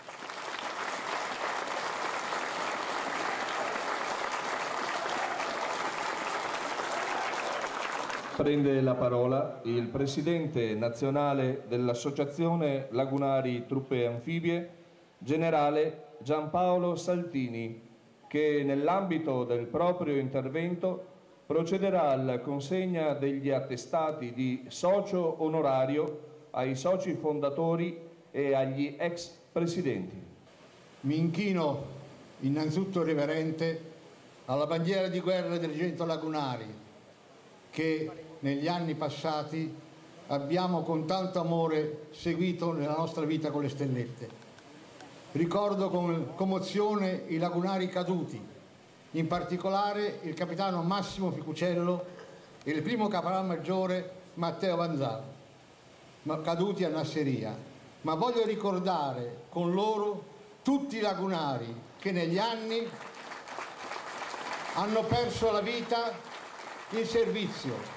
Prende la parola il Presidente nazionale dell'Associazione Lagunari Truppe Anfibie, Generale Giampaolo Saltini, che nell'ambito del proprio intervento procederà alla consegna degli attestati di socio onorario ai soci fondatori e agli ex presidenti. Mi inchino innanzitutto reverente alla bandiera di guerra del Reggimento Lagunari, che negli anni passati abbiamo con tanto amore seguito nella nostra vita con le stellette. Ricordo con commozione i lagunari caduti, in particolare il capitano Massimo Ficucello e il primo caporalmaggiore Matteo Vanzaro, caduti a Nasseria. Ma voglio ricordare con loro tutti i lagunari che negli anni hanno perso la vita in servizio.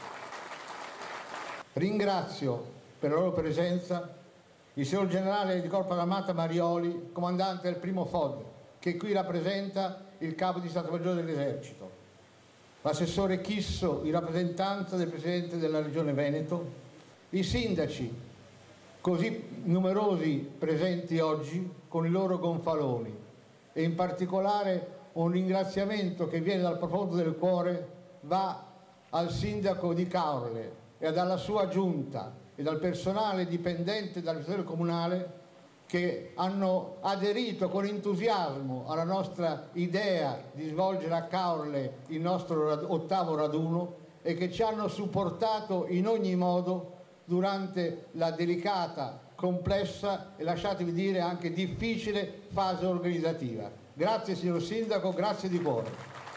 Ringrazio per la loro presenza il signor generale di Corpo d'Armata Marioli, comandante del primo F O D, che qui rappresenta il capo di Stato Maggiore dell'Esercito, l'assessore Chisso in rappresentanza del Presidente della Regione Veneto, i sindaci, così numerosi presenti oggi con i loro gonfaloni, e in particolare un ringraziamento che viene dal profondo del cuore va al sindaco di Caorle e alla sua giunta e dal personale dipendente dall'amministrazione comunale che hanno aderito con entusiasmo alla nostra idea di svolgere a Caorle il nostro ottavo raduno e che ci hanno supportato in ogni modo durante la delicata, complessa e lasciatemi dire anche difficile fase organizzativa. Grazie signor Sindaco, grazie di cuore.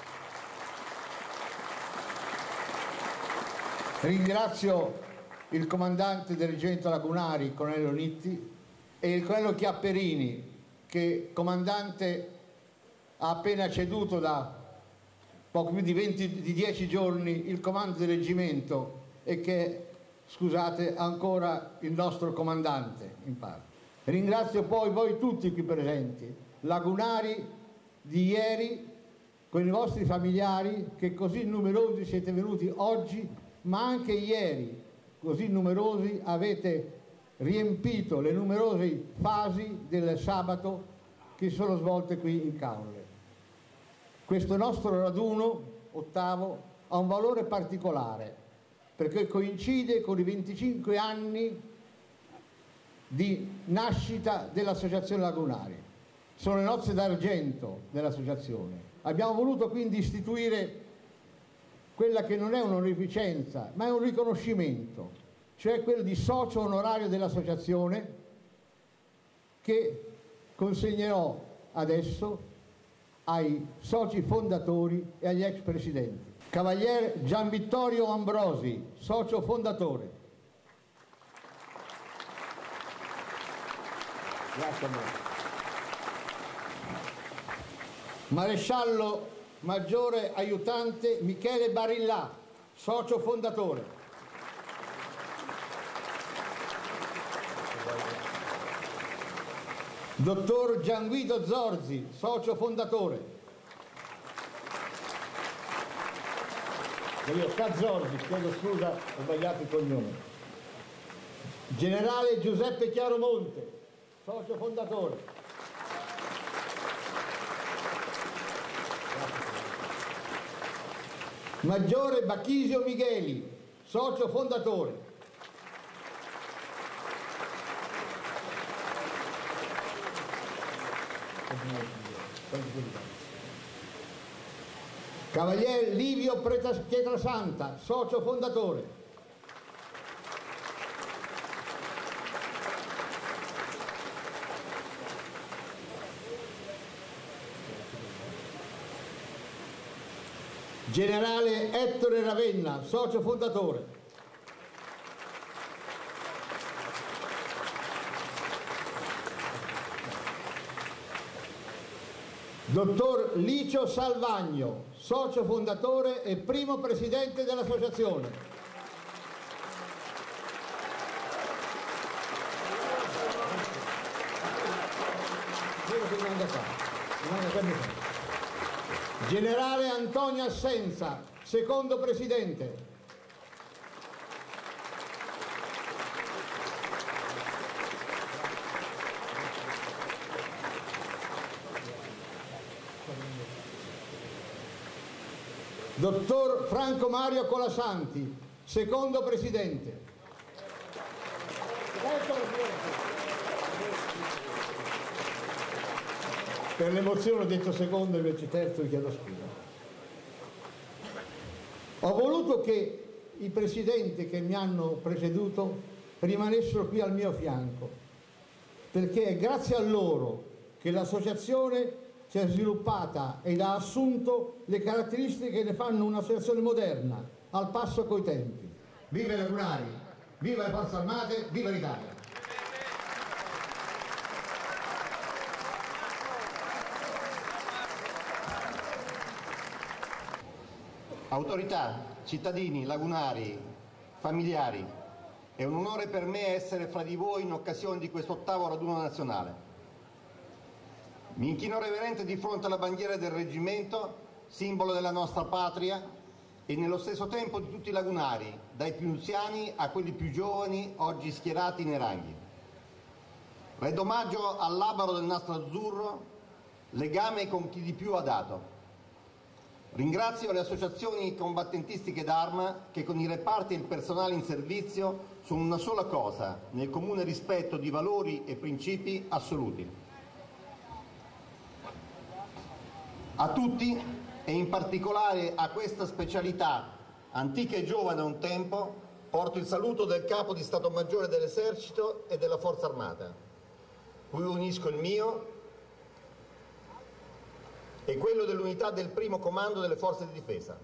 Ringrazio il comandante del reggimento Lagunari, il colonnello Nitti, e il colonnello Chiapperini, che comandante ha appena ceduto da poco più di, venti, di dieci giorni il comando del reggimento e che, scusate, ancora il nostro comandante in parte. Ringrazio poi voi tutti qui presenti, lagunari di ieri, con i vostri familiari che così numerosi siete venuti oggi, ma anche ieri così numerosi avete riempito le numerose fasi del sabato che si sono svolte qui in Caorle. Questo nostro raduno ottavo ha un valore particolare perché coincide con i venticinque anni di nascita dell'Associazione Lagunari. Sono le nozze d'argento dell'associazione. Abbiamo voluto quindi istituire quella che non è un'onorificenza, ma è un riconoscimento, cioè quello di socio onorario dell'associazione, che consegnerò adesso ai soci fondatori e agli ex presidenti. Cavalier Gian Vittorio Ambrosi, socio fondatore. Grazie a voi. Maresciallo maggiore aiutante Michele Barillà, socio fondatore. Dottor Gianguido Zorzi, socio fondatore. Io Cazzorzi, chiedo scusa, ho sbagliato il cognome. Generale Giuseppe Chiaromonte, socio fondatore. Maggiore Bacchisio Micheli, socio fondatore. Cavalier Livio Pietrasanta, socio fondatore. Generale Ettore Ravenna, socio fondatore. Dottor Licio Salvagno, socio fondatore e primo presidente dell'associazione. Generale Antonio Assenza, secondo presidente. Dottor Franco Mario Colasanti, secondo presidente. Per l'emozione ho detto secondo, invece terzo, vi chiedo scusa. Ho voluto che i presidenti che mi hanno preceduto rimanessero qui al mio fianco, perché è grazie a loro che l'associazione si è sviluppata ed ha assunto le caratteristiche che ne fanno un'associazione moderna, al passo coi tempi. Viva i lagunari, viva le forze armate, viva l'Italia! Autorità, cittadini, lagunari, familiari, è un onore per me essere fra di voi in occasione di questo ottavo raduno nazionale. Mi inchino reverente di fronte alla bandiera del reggimento, simbolo della nostra patria, e nello stesso tempo di tutti i lagunari, dai più anziani a quelli più giovani, oggi schierati nei ranghi. Rendo omaggio al labaro del nastro azzurro, legame con chi di più ha dato. Ringrazio le associazioni combattentistiche d'arma che con i reparti e il personale in servizio sono una sola cosa, nel comune rispetto di valori e principi assoluti. A tutti, e in particolare a questa specialità, antica e giovane a un tempo, porto il saluto del Capo di Stato Maggiore dell'Esercito e della Forza Armata, cui unisco il mio e quello dell'unità del primo comando delle Forze di Difesa.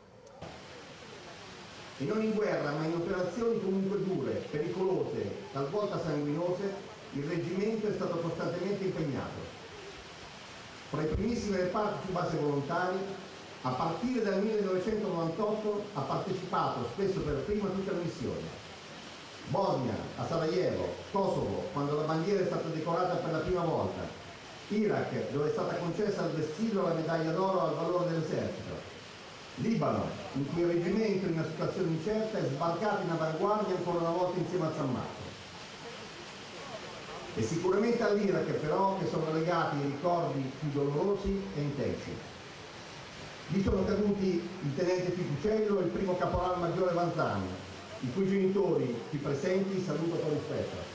E non in guerra, ma in operazioni comunque dure, pericolose, talvolta sanguinose, il reggimento è stato costantemente impegnato. Fra i primissimi reparti su base volontari, a partire dal millenovecentonovantotto ha partecipato spesso per primo a tutte le missioni. Bosnia, a Sarajevo, Kosovo, quando la bandiera è stata decorata per la prima volta, Iraq, dove è stata concessa al vessillo la medaglia d'oro al valore dell'esercito, Libano, in cui il reggimento in una situazione incerta è sbarcato in avanguardia ancora una volta insieme a San Marco. E sicuramente all'Iraq però che sono legati i ricordi più dolorosi e intensi. Lì sono caduti il tenente Ficucello e il primo caporal maggiore Vanzani, i cui genitori qui presenti saluto con rispetto.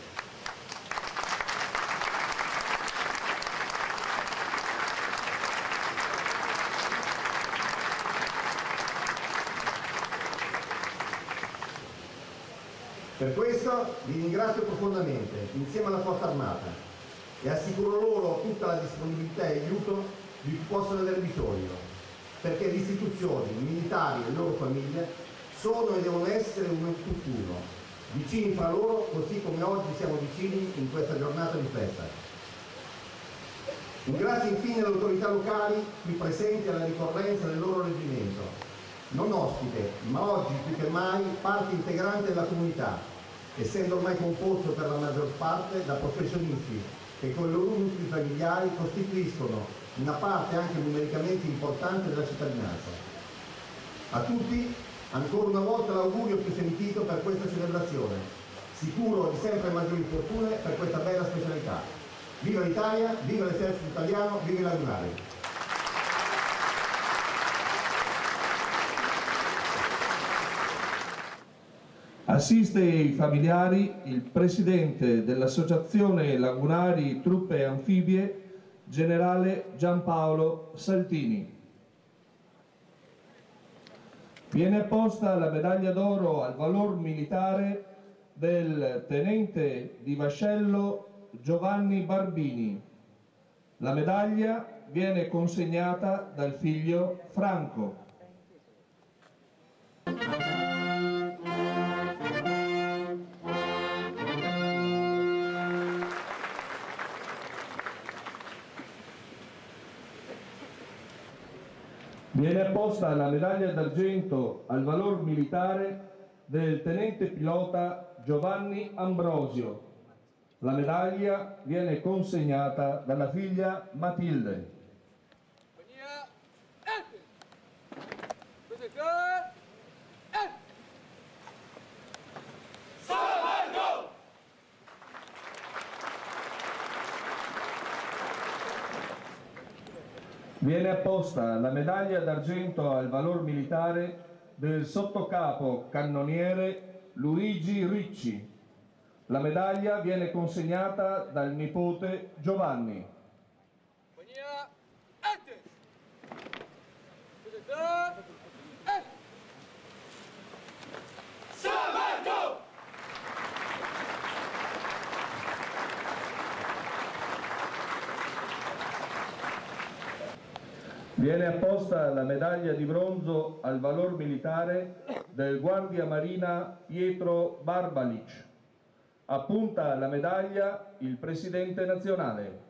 Per questo vi ringrazio profondamente, insieme alla Forza Armata, e assicuro loro tutta la disponibilità e aiuto di cui possono avere bisogno, perché le istituzioni, i militari e le loro famiglie sono e devono essere un tutt'uno, vicini fra loro così come oggi siamo vicini in questa giornata di festa. Un grazie infine alle autorità locali qui presenti alla ricorrenza del loro reggimento, non ospite, ma oggi più che mai parte integrante della comunità, essendo ormai composto per la maggior parte da professionisti che con i loro nuclei familiari costituiscono una parte anche numericamente importante della cittadinanza. A tutti ancora una volta l'augurio più sentito per questa celebrazione, sicuro di sempre maggiori fortune per questa bella specialità. Viva l'Italia, viva l'esercito italiano, viva i lagunari! Assiste ai familiari il presidente dell'Associazione Lagunari Truppe Anfibie, generale Giampaolo Saltini. Viene apposta la medaglia d'oro al valor militare del tenente di vascello Giovanni Barbini. La medaglia viene consegnata dal figlio Franco. Viene apposta la medaglia d'argento al valor militare del tenente pilota Giovanni Ambrosio. La medaglia viene consegnata dalla figlia Matilde. Viene apposta la medaglia d'argento al valor militare del sottocapo cannoniere Luigi Ricci. La medaglia viene consegnata dal nipote Giovanni. Viene apposta la medaglia di bronzo al valor militare del Guardia Marina Pietro Barbalic. Appunta la medaglia il Presidente nazionale.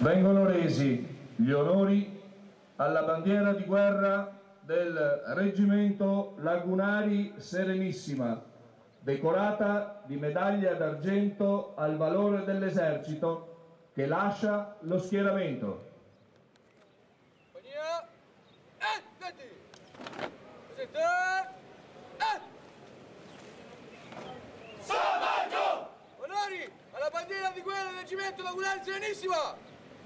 Vengono resi gli onori alla bandiera di guerra del Reggimento Lagunari Serenissima, decorata di medaglia d'argento al valore dell'esercito, che lascia lo schieramento. Onori alla bandiera di guerra del Reggimento Lagunari Serenissima!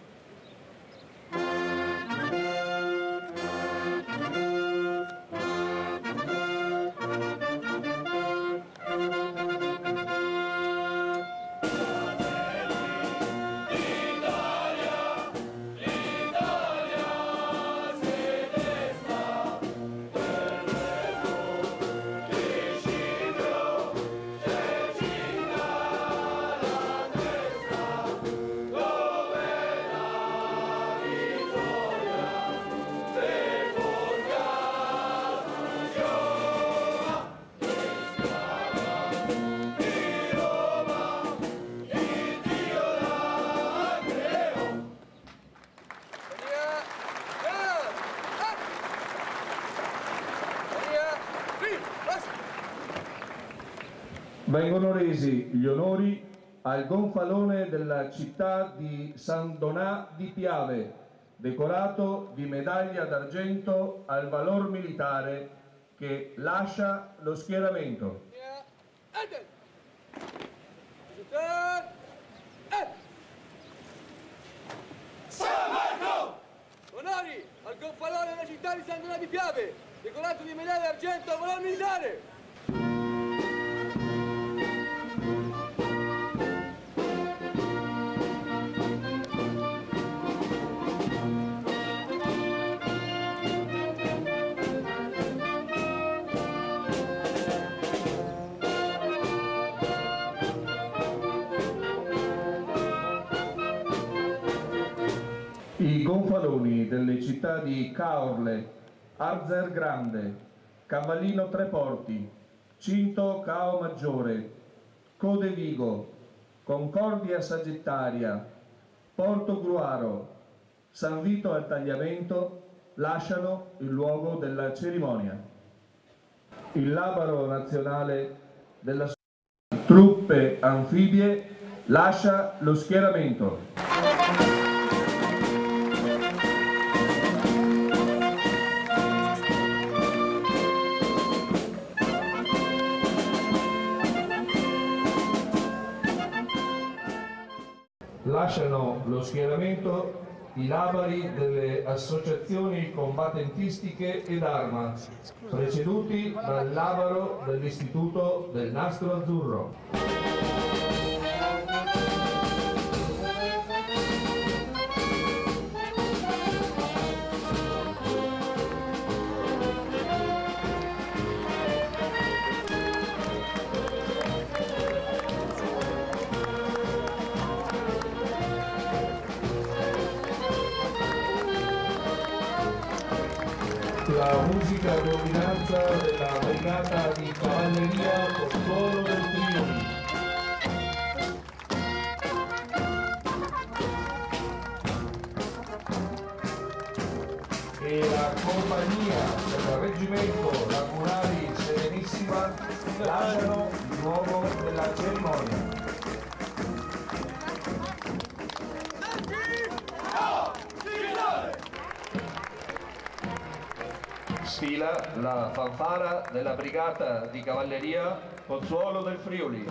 Vengono resi gli onori al gonfalone della città di San Donà di Piave, decorato di medaglia d'argento al valor militare, che lascia lo schieramento. Onori al gonfalone della città di San Donà di Piave, decorato di medaglia d'argento al valor militare. I gonfaloni delle città di Caorle, Arzer Grande, Cavallino Treporti, Cinto Cao Maggiore, Code Vigo, Concordia Sagittaria, Porto Gruaro, San Vito al Tagliamento lasciano il luogo della cerimonia. Il labaro nazionale della truppe anfibie lascia lo schieramento. Lasciano lo schieramento i labari delle associazioni combattentistiche ed arma, preceduti dal labaro dell'Istituto del Nastro Azzurro. La musica d'ordinanza della brigata di cavalleria Pozzuolo del Friuli. E la compagnia del Reggimento Lagunari Serenissima lasciano il luogo della cerimonia. Sfila la fanfara della brigata di cavalleria Pozzuolo del Friuli.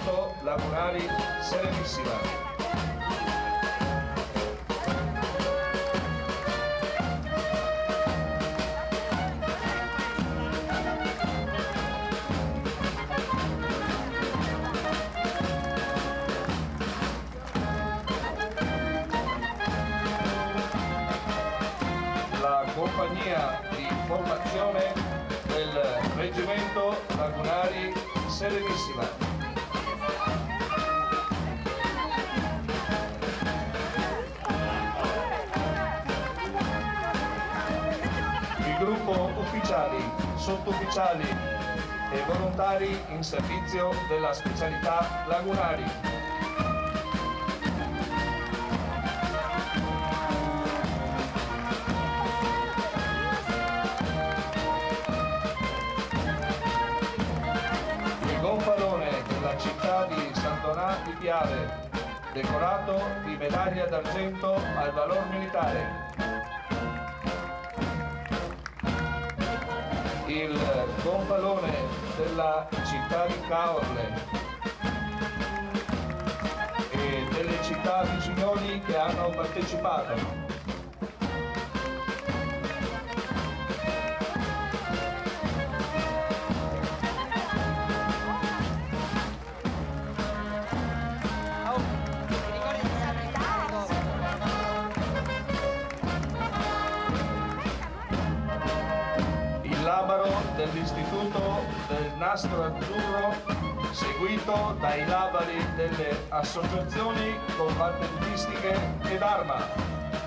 Lagunari Serenissima. compagnia di formazione del Reggimento Lagunari Serenissima. Gruppo ufficiali, sottufficiali e volontari in servizio della specialità Lagunari. Il gonfalone della città di San Donà di Piave, decorato di medaglia d'argento al valor militare. Il gonfalone della città di Caorle e delle città vicinioli che hanno partecipato. Dell'Istituto del Nastro Azzurro, seguito dai labari delle associazioni combattentistiche ed Arma.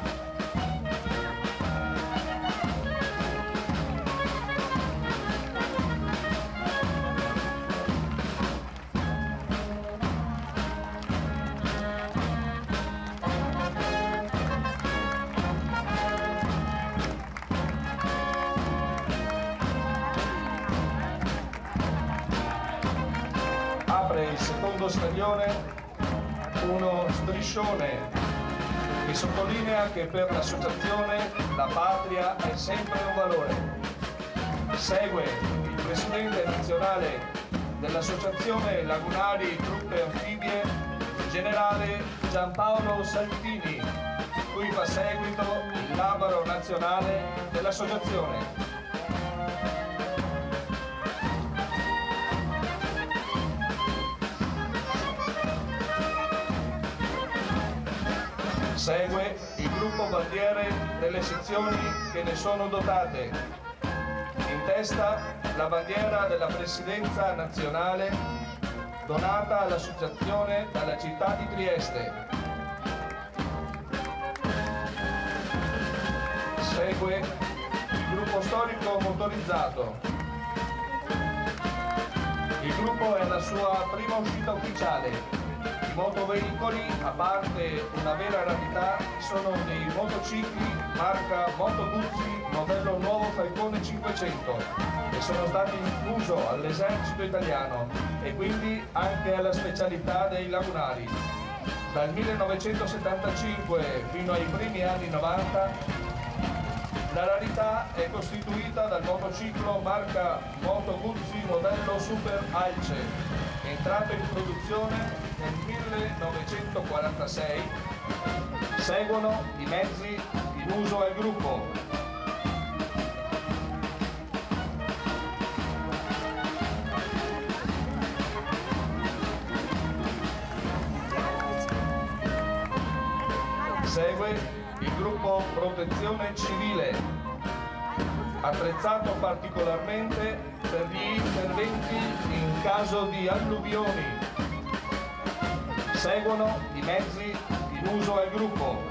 Il secondo staglione uno striscione che sottolinea che per l'associazione la patria è sempre un valore. Segue il presidente nazionale dell'associazione Lagunari Truppe Anfibie, generale Giampaolo Saltini, cui fa seguito il labaro nazionale dell'associazione. Segue il gruppo bandiere delle sezioni che ne sono dotate. In testa la bandiera della Presidenza nazionale donata all'associazione dalla città di Trieste. Segue il gruppo storico motorizzato. Il gruppo è alla sua prima uscita ufficiale. I motoveicoli, a parte una vera rarità, sono dei motocicli marca Moto Guzzi modello nuovo Falcone cinquecento e sono stati in uso all'esercito italiano e quindi anche alla specialità dei lagunari. Dal millenovecentosettantacinque fino ai primi anni novanta la rarità è costituita dal motociclo marca Moto Guzzi modello Super Alce, entrato in produzione nel millenovecentoquarantasei. Seguono i mezzi in uso al gruppo. Segue il gruppo Protezione Civile, attrezzato particolarmente per gli interventi in caso di alluvioni. Seguono i mezzi in uso al gruppo.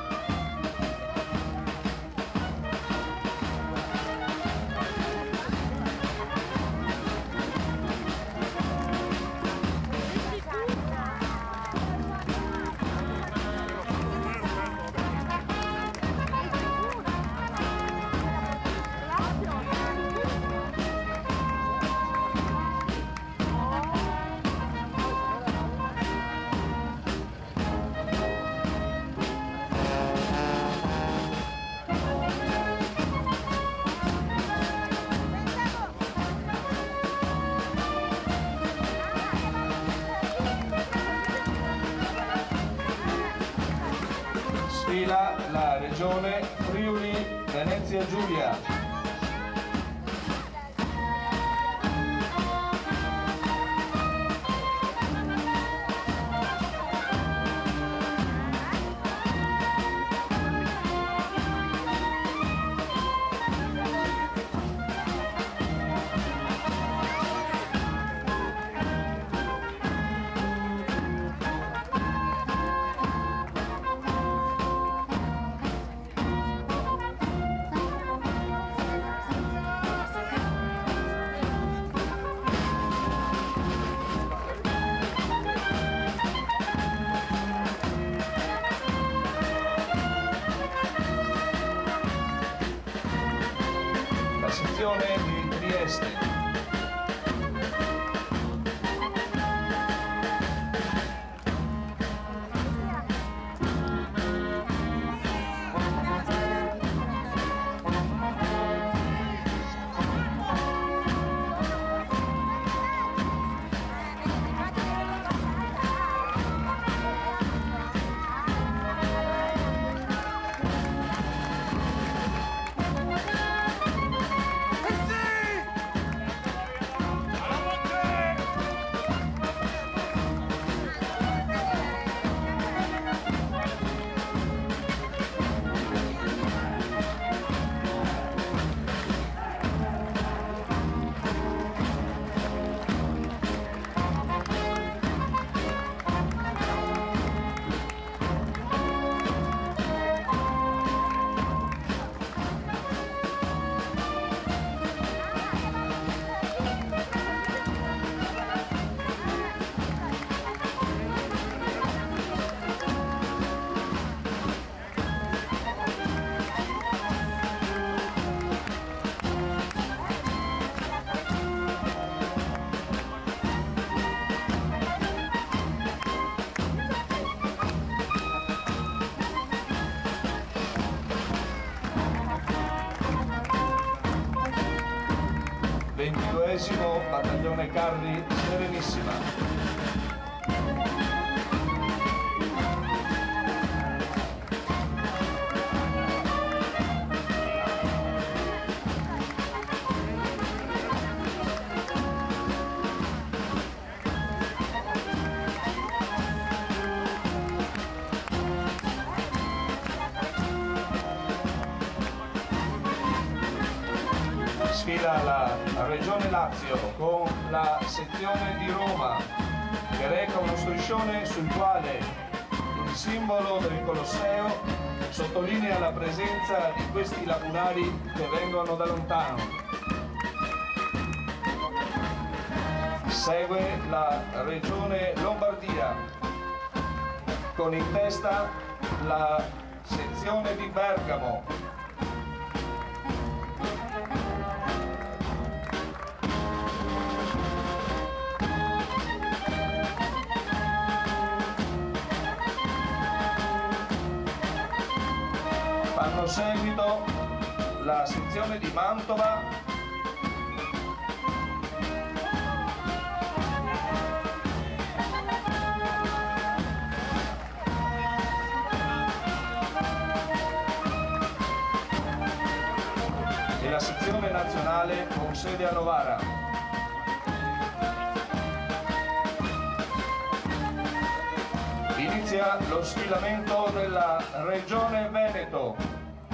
Sfila la regione Friuli Venezia Giulia. sezione di Trieste. ventiduesimo Battaglione Carri Serenissima. Sfila la Regione Lazio con la sezione di Roma, che reca uno striscione sul quale il simbolo del Colosseo sottolinea la presenza di questi lagunari che vengono da lontano. Segue la Regione Lombardia con in testa la sezione di Bergamo. Fanno seguito la sezione di Mantova, e la sezione nazionale con sede a Novara. Inizia lo sfilamento della Regione Veneto.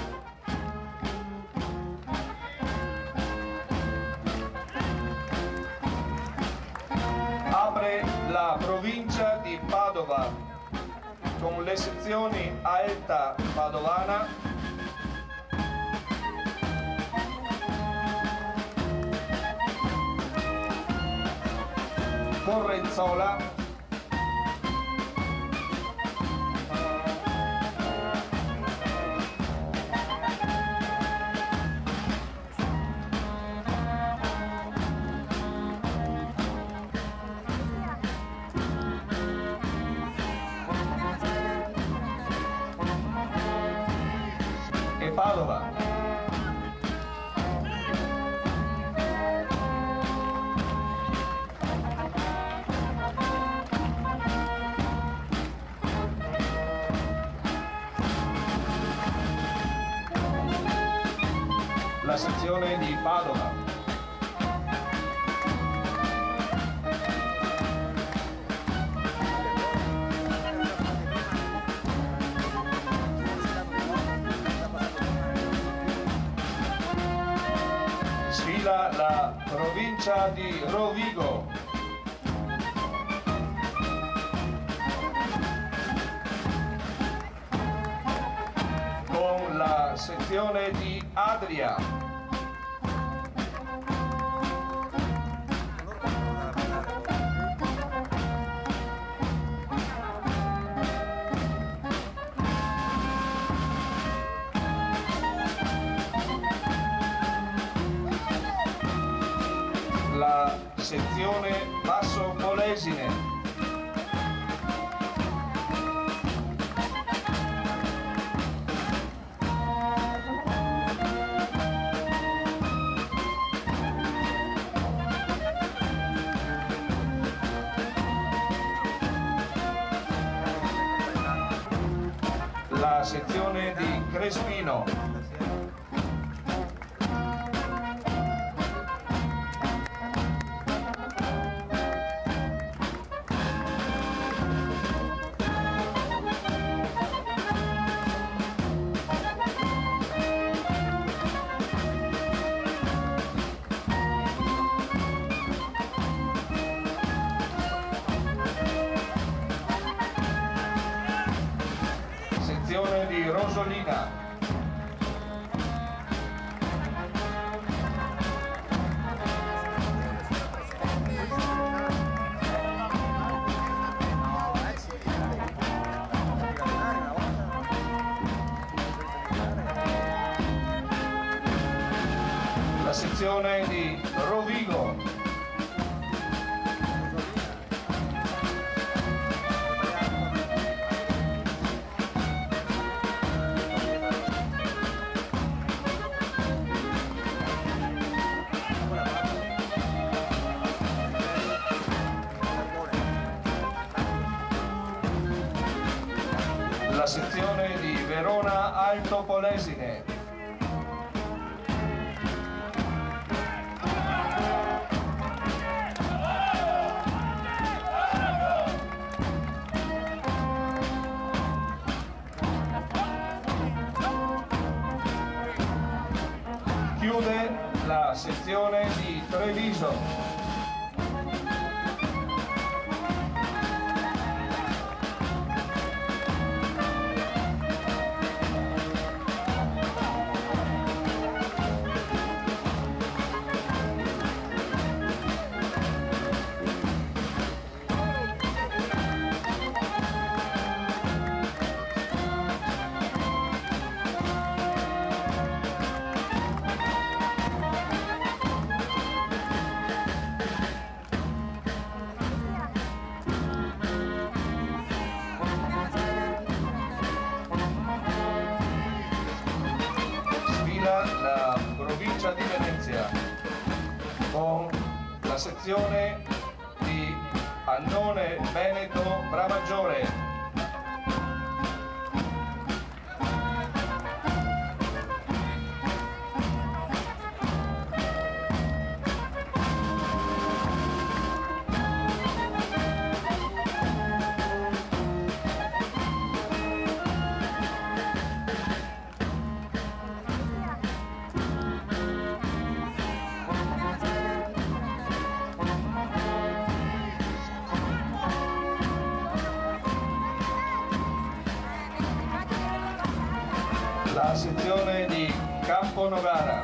Apre la provincia di Padova con le sezioni Aelta Padovana, Correnzola, e Padova. La sezione di Padova. Sfila la provincia di Rovigo. Con la sezione di Adria. sezione Basso Polesine. La sezione di Crespino. Sezione di Rosolina. La sezione di Rovigo. La sezione di Verona Alto Polesine. Chiude la sezione di Treviso. La provincia di Venezia con la sezione di Annone Veneto Bramaggiore. La sezione di Campo Novara.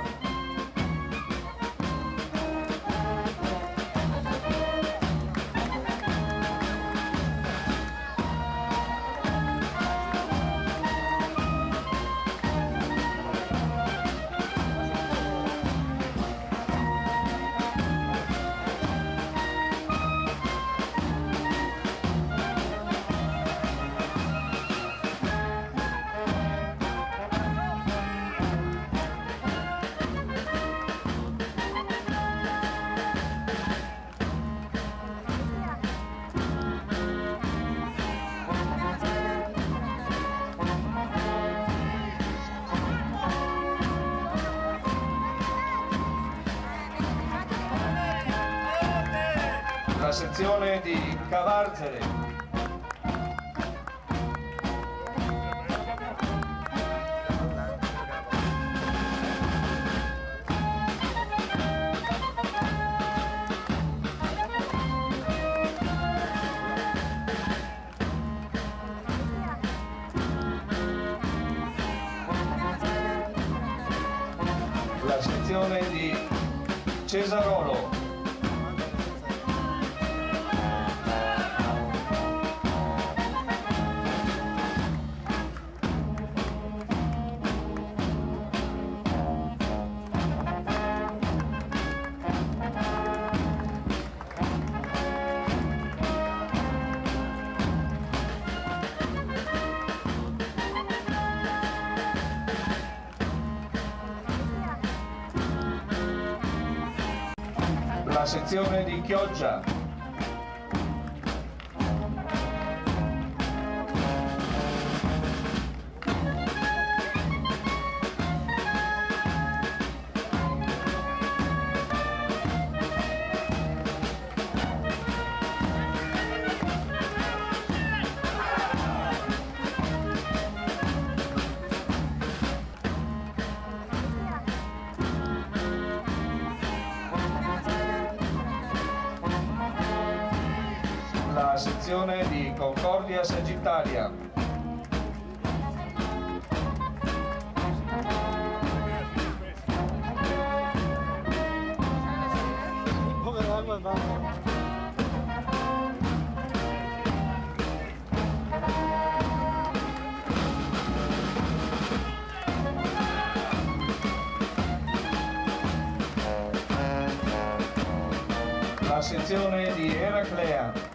La sezione di Cavarzere. La sezione di Cesarolo. La sezione di Chioggia. La sezione di Concordia Sagittaria. La sezione di Eraclea.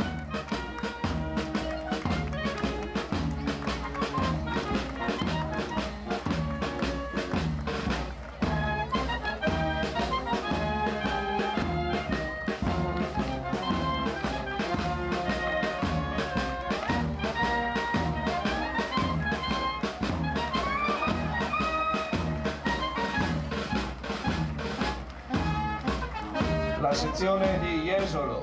La sezione di Jesolo.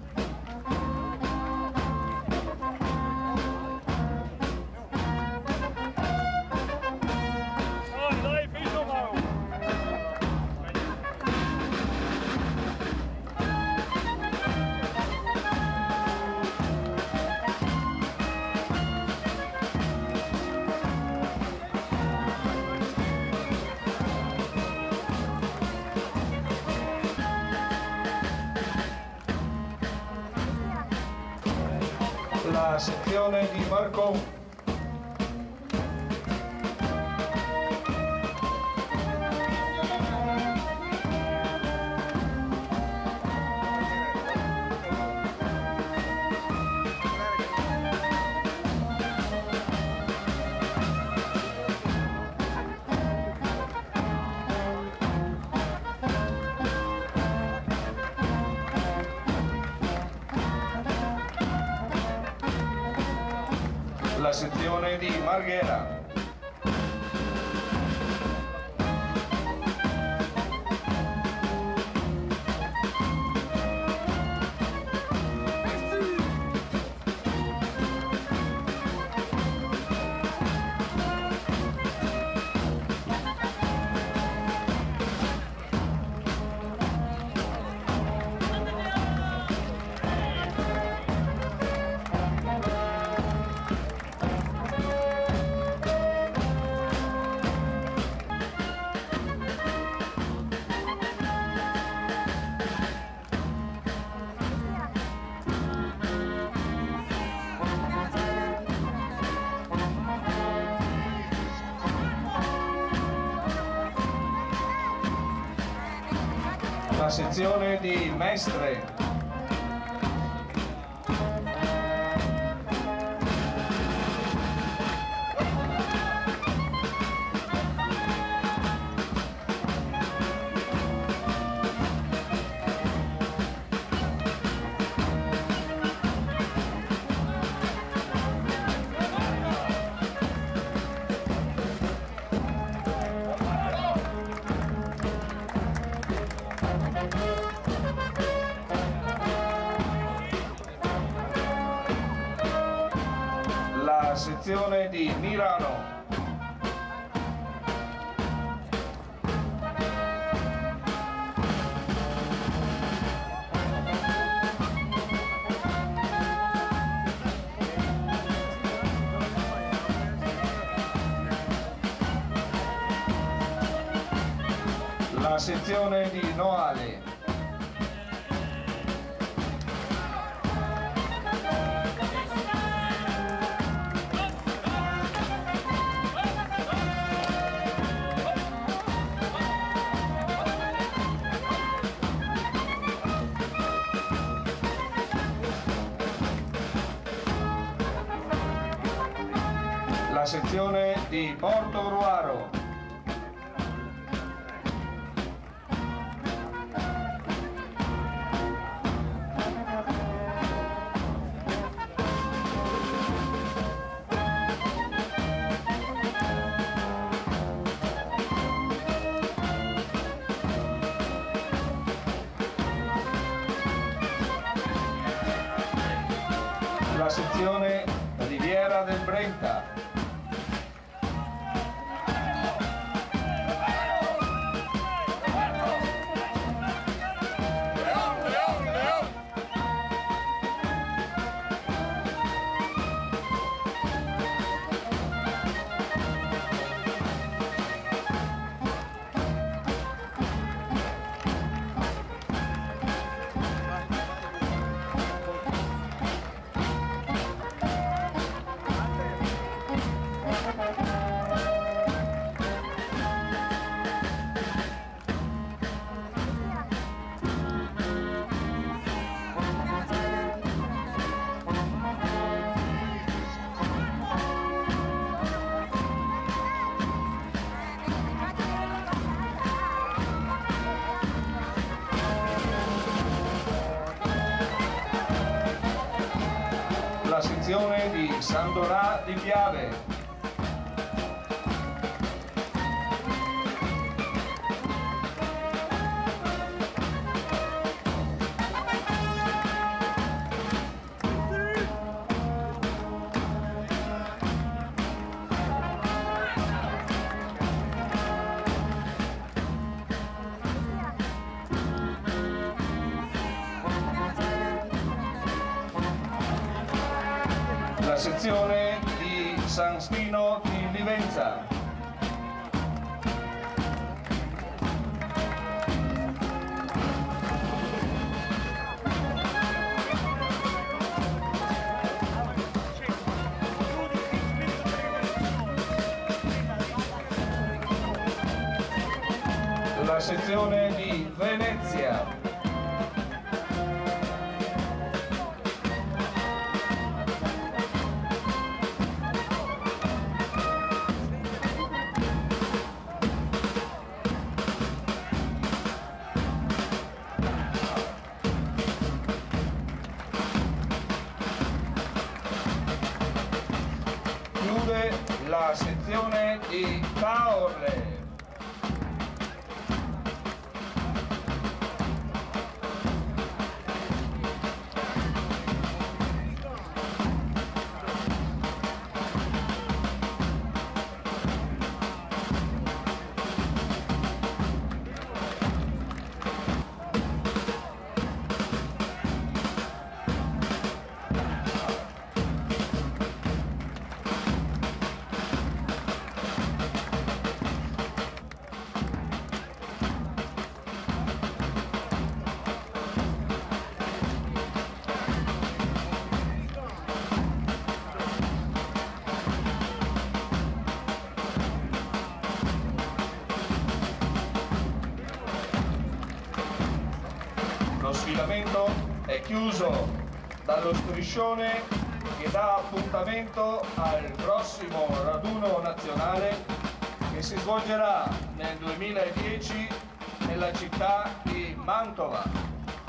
La sezione di Marco. La sezione di Marghera. La sezione di Mestre. La sezione di Milano. La sezione di Noale. La sezione di Portoruaro. la sezione Riviera del Brenta. La sezione di Sandorà di Piave. La sezione di San Spino di Livenza. La sezione di Venezia. La sezione di Caorle. Lo sfilamento è chiuso dallo striscione che dà appuntamento al prossimo raduno nazionale che si svolgerà nel duemiladieci nella città di Mantova.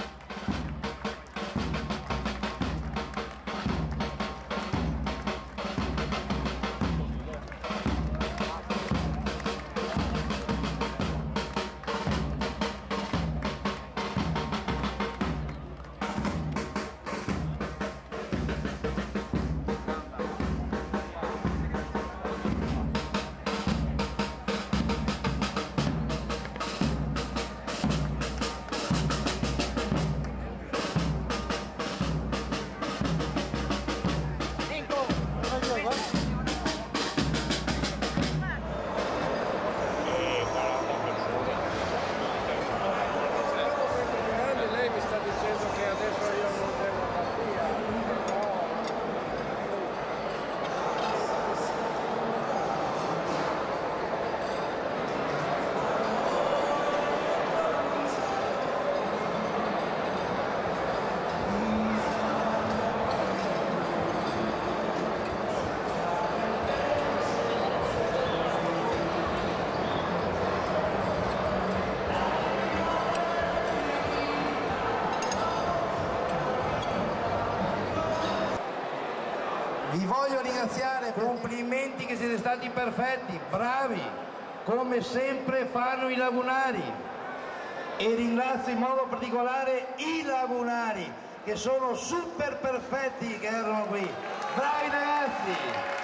Vi voglio ringraziare, complimenti che siete stati perfetti, bravi, come sempre fanno i lagunari. E ringrazio in modo particolare i lagunari che sono super perfetti che erano qui. Bravi ragazzi!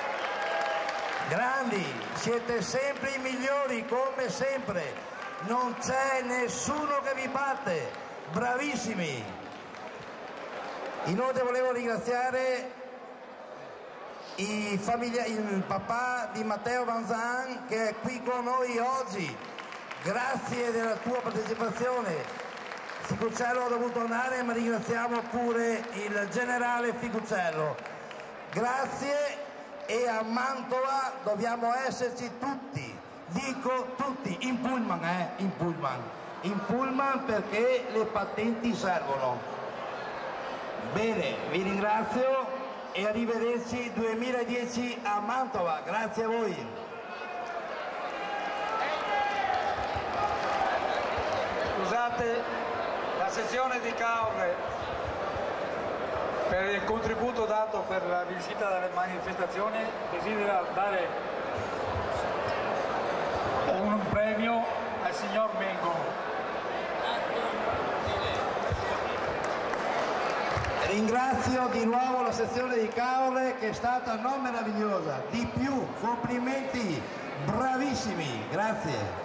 Grandi, siete sempre i migliori, come sempre. Non c'è nessuno che vi batte. Bravissimi! Inoltre volevo ringraziare i famiglia- il papà di Matteo Vanzan che è qui con noi oggi. Grazie della tua partecipazione. Ficuccello ha dovuto andare, ma ringraziamo pure il generale Ficuccello. Grazie, e a Mantova dobbiamo esserci tutti, dico tutti, in pullman, eh, in pullman, in pullman perché le patenti servono. Bene, vi ringrazio e arrivederci duemiladieci a Mantova, grazie a voi. Scusate, la sezione di Caorle, per il contributo dato per la riuscita delle manifestazioni, desidera dare un premio al signor Mengo. Ringrazio di nuovo la sezione di Caorle che è stata non meravigliosa, di più, complimenti, bravissimi, grazie.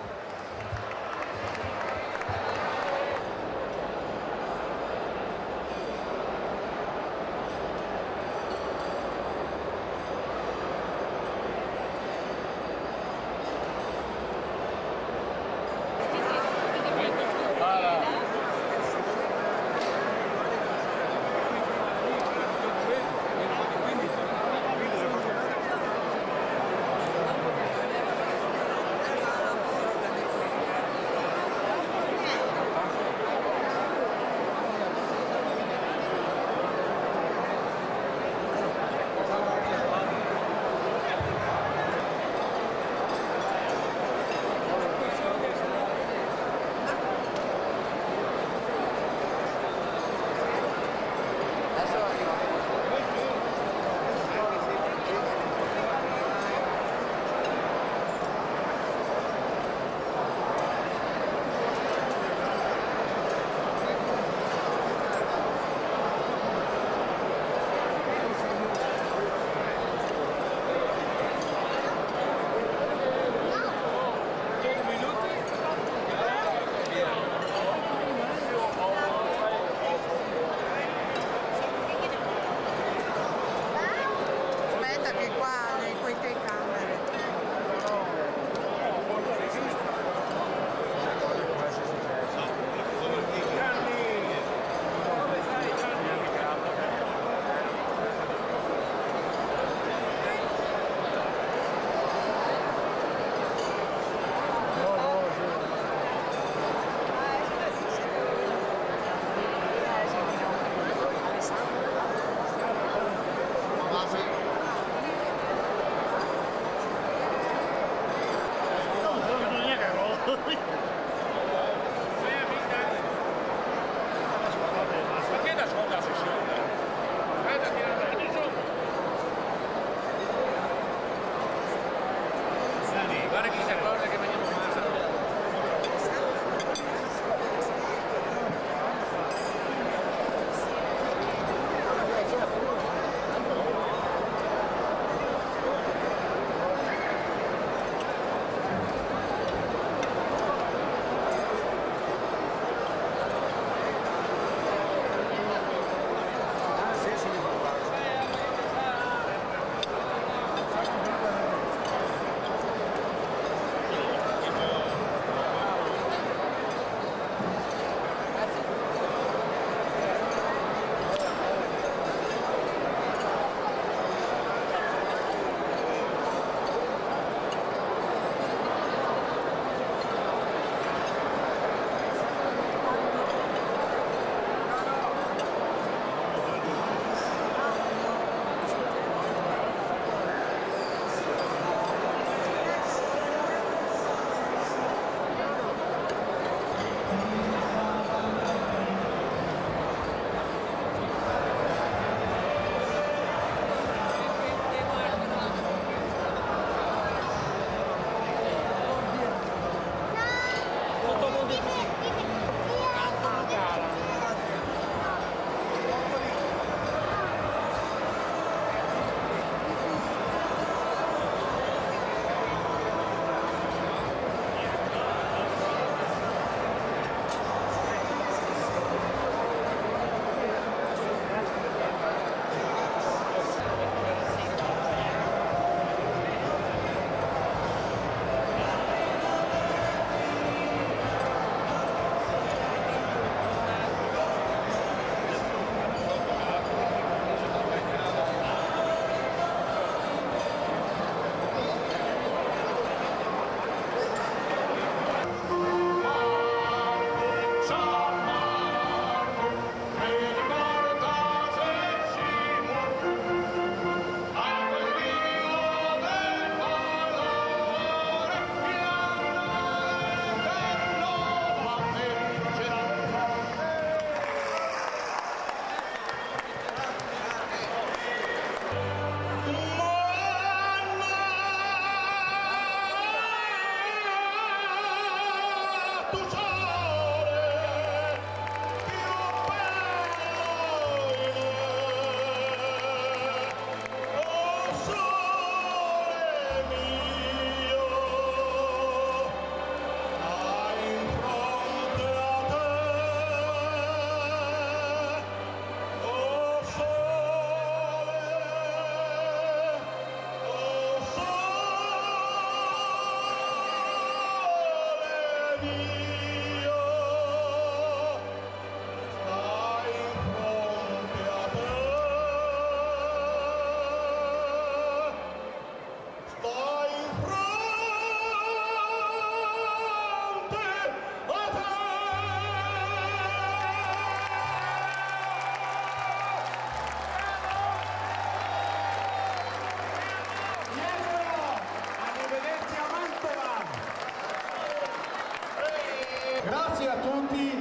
Grazie a tutti.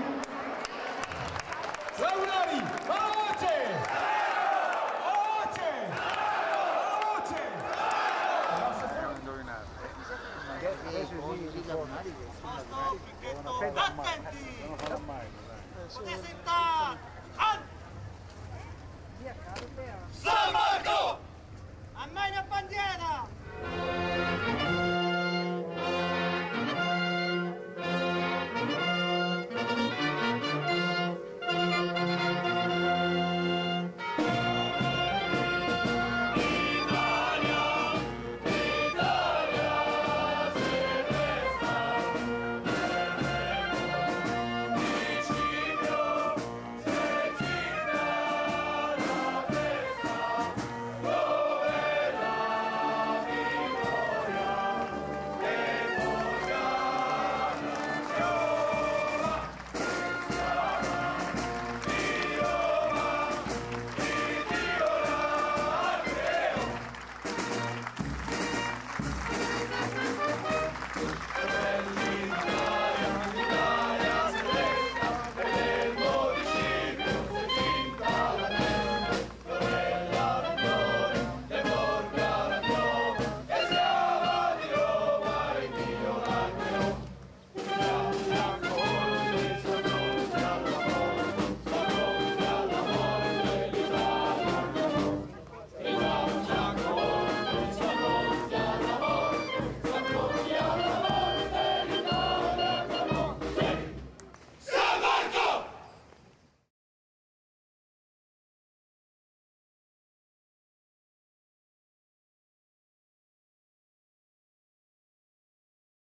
Lagunari, voce! Voce! Voce! Attenti! Potesità! San Marco! A me la bandiera!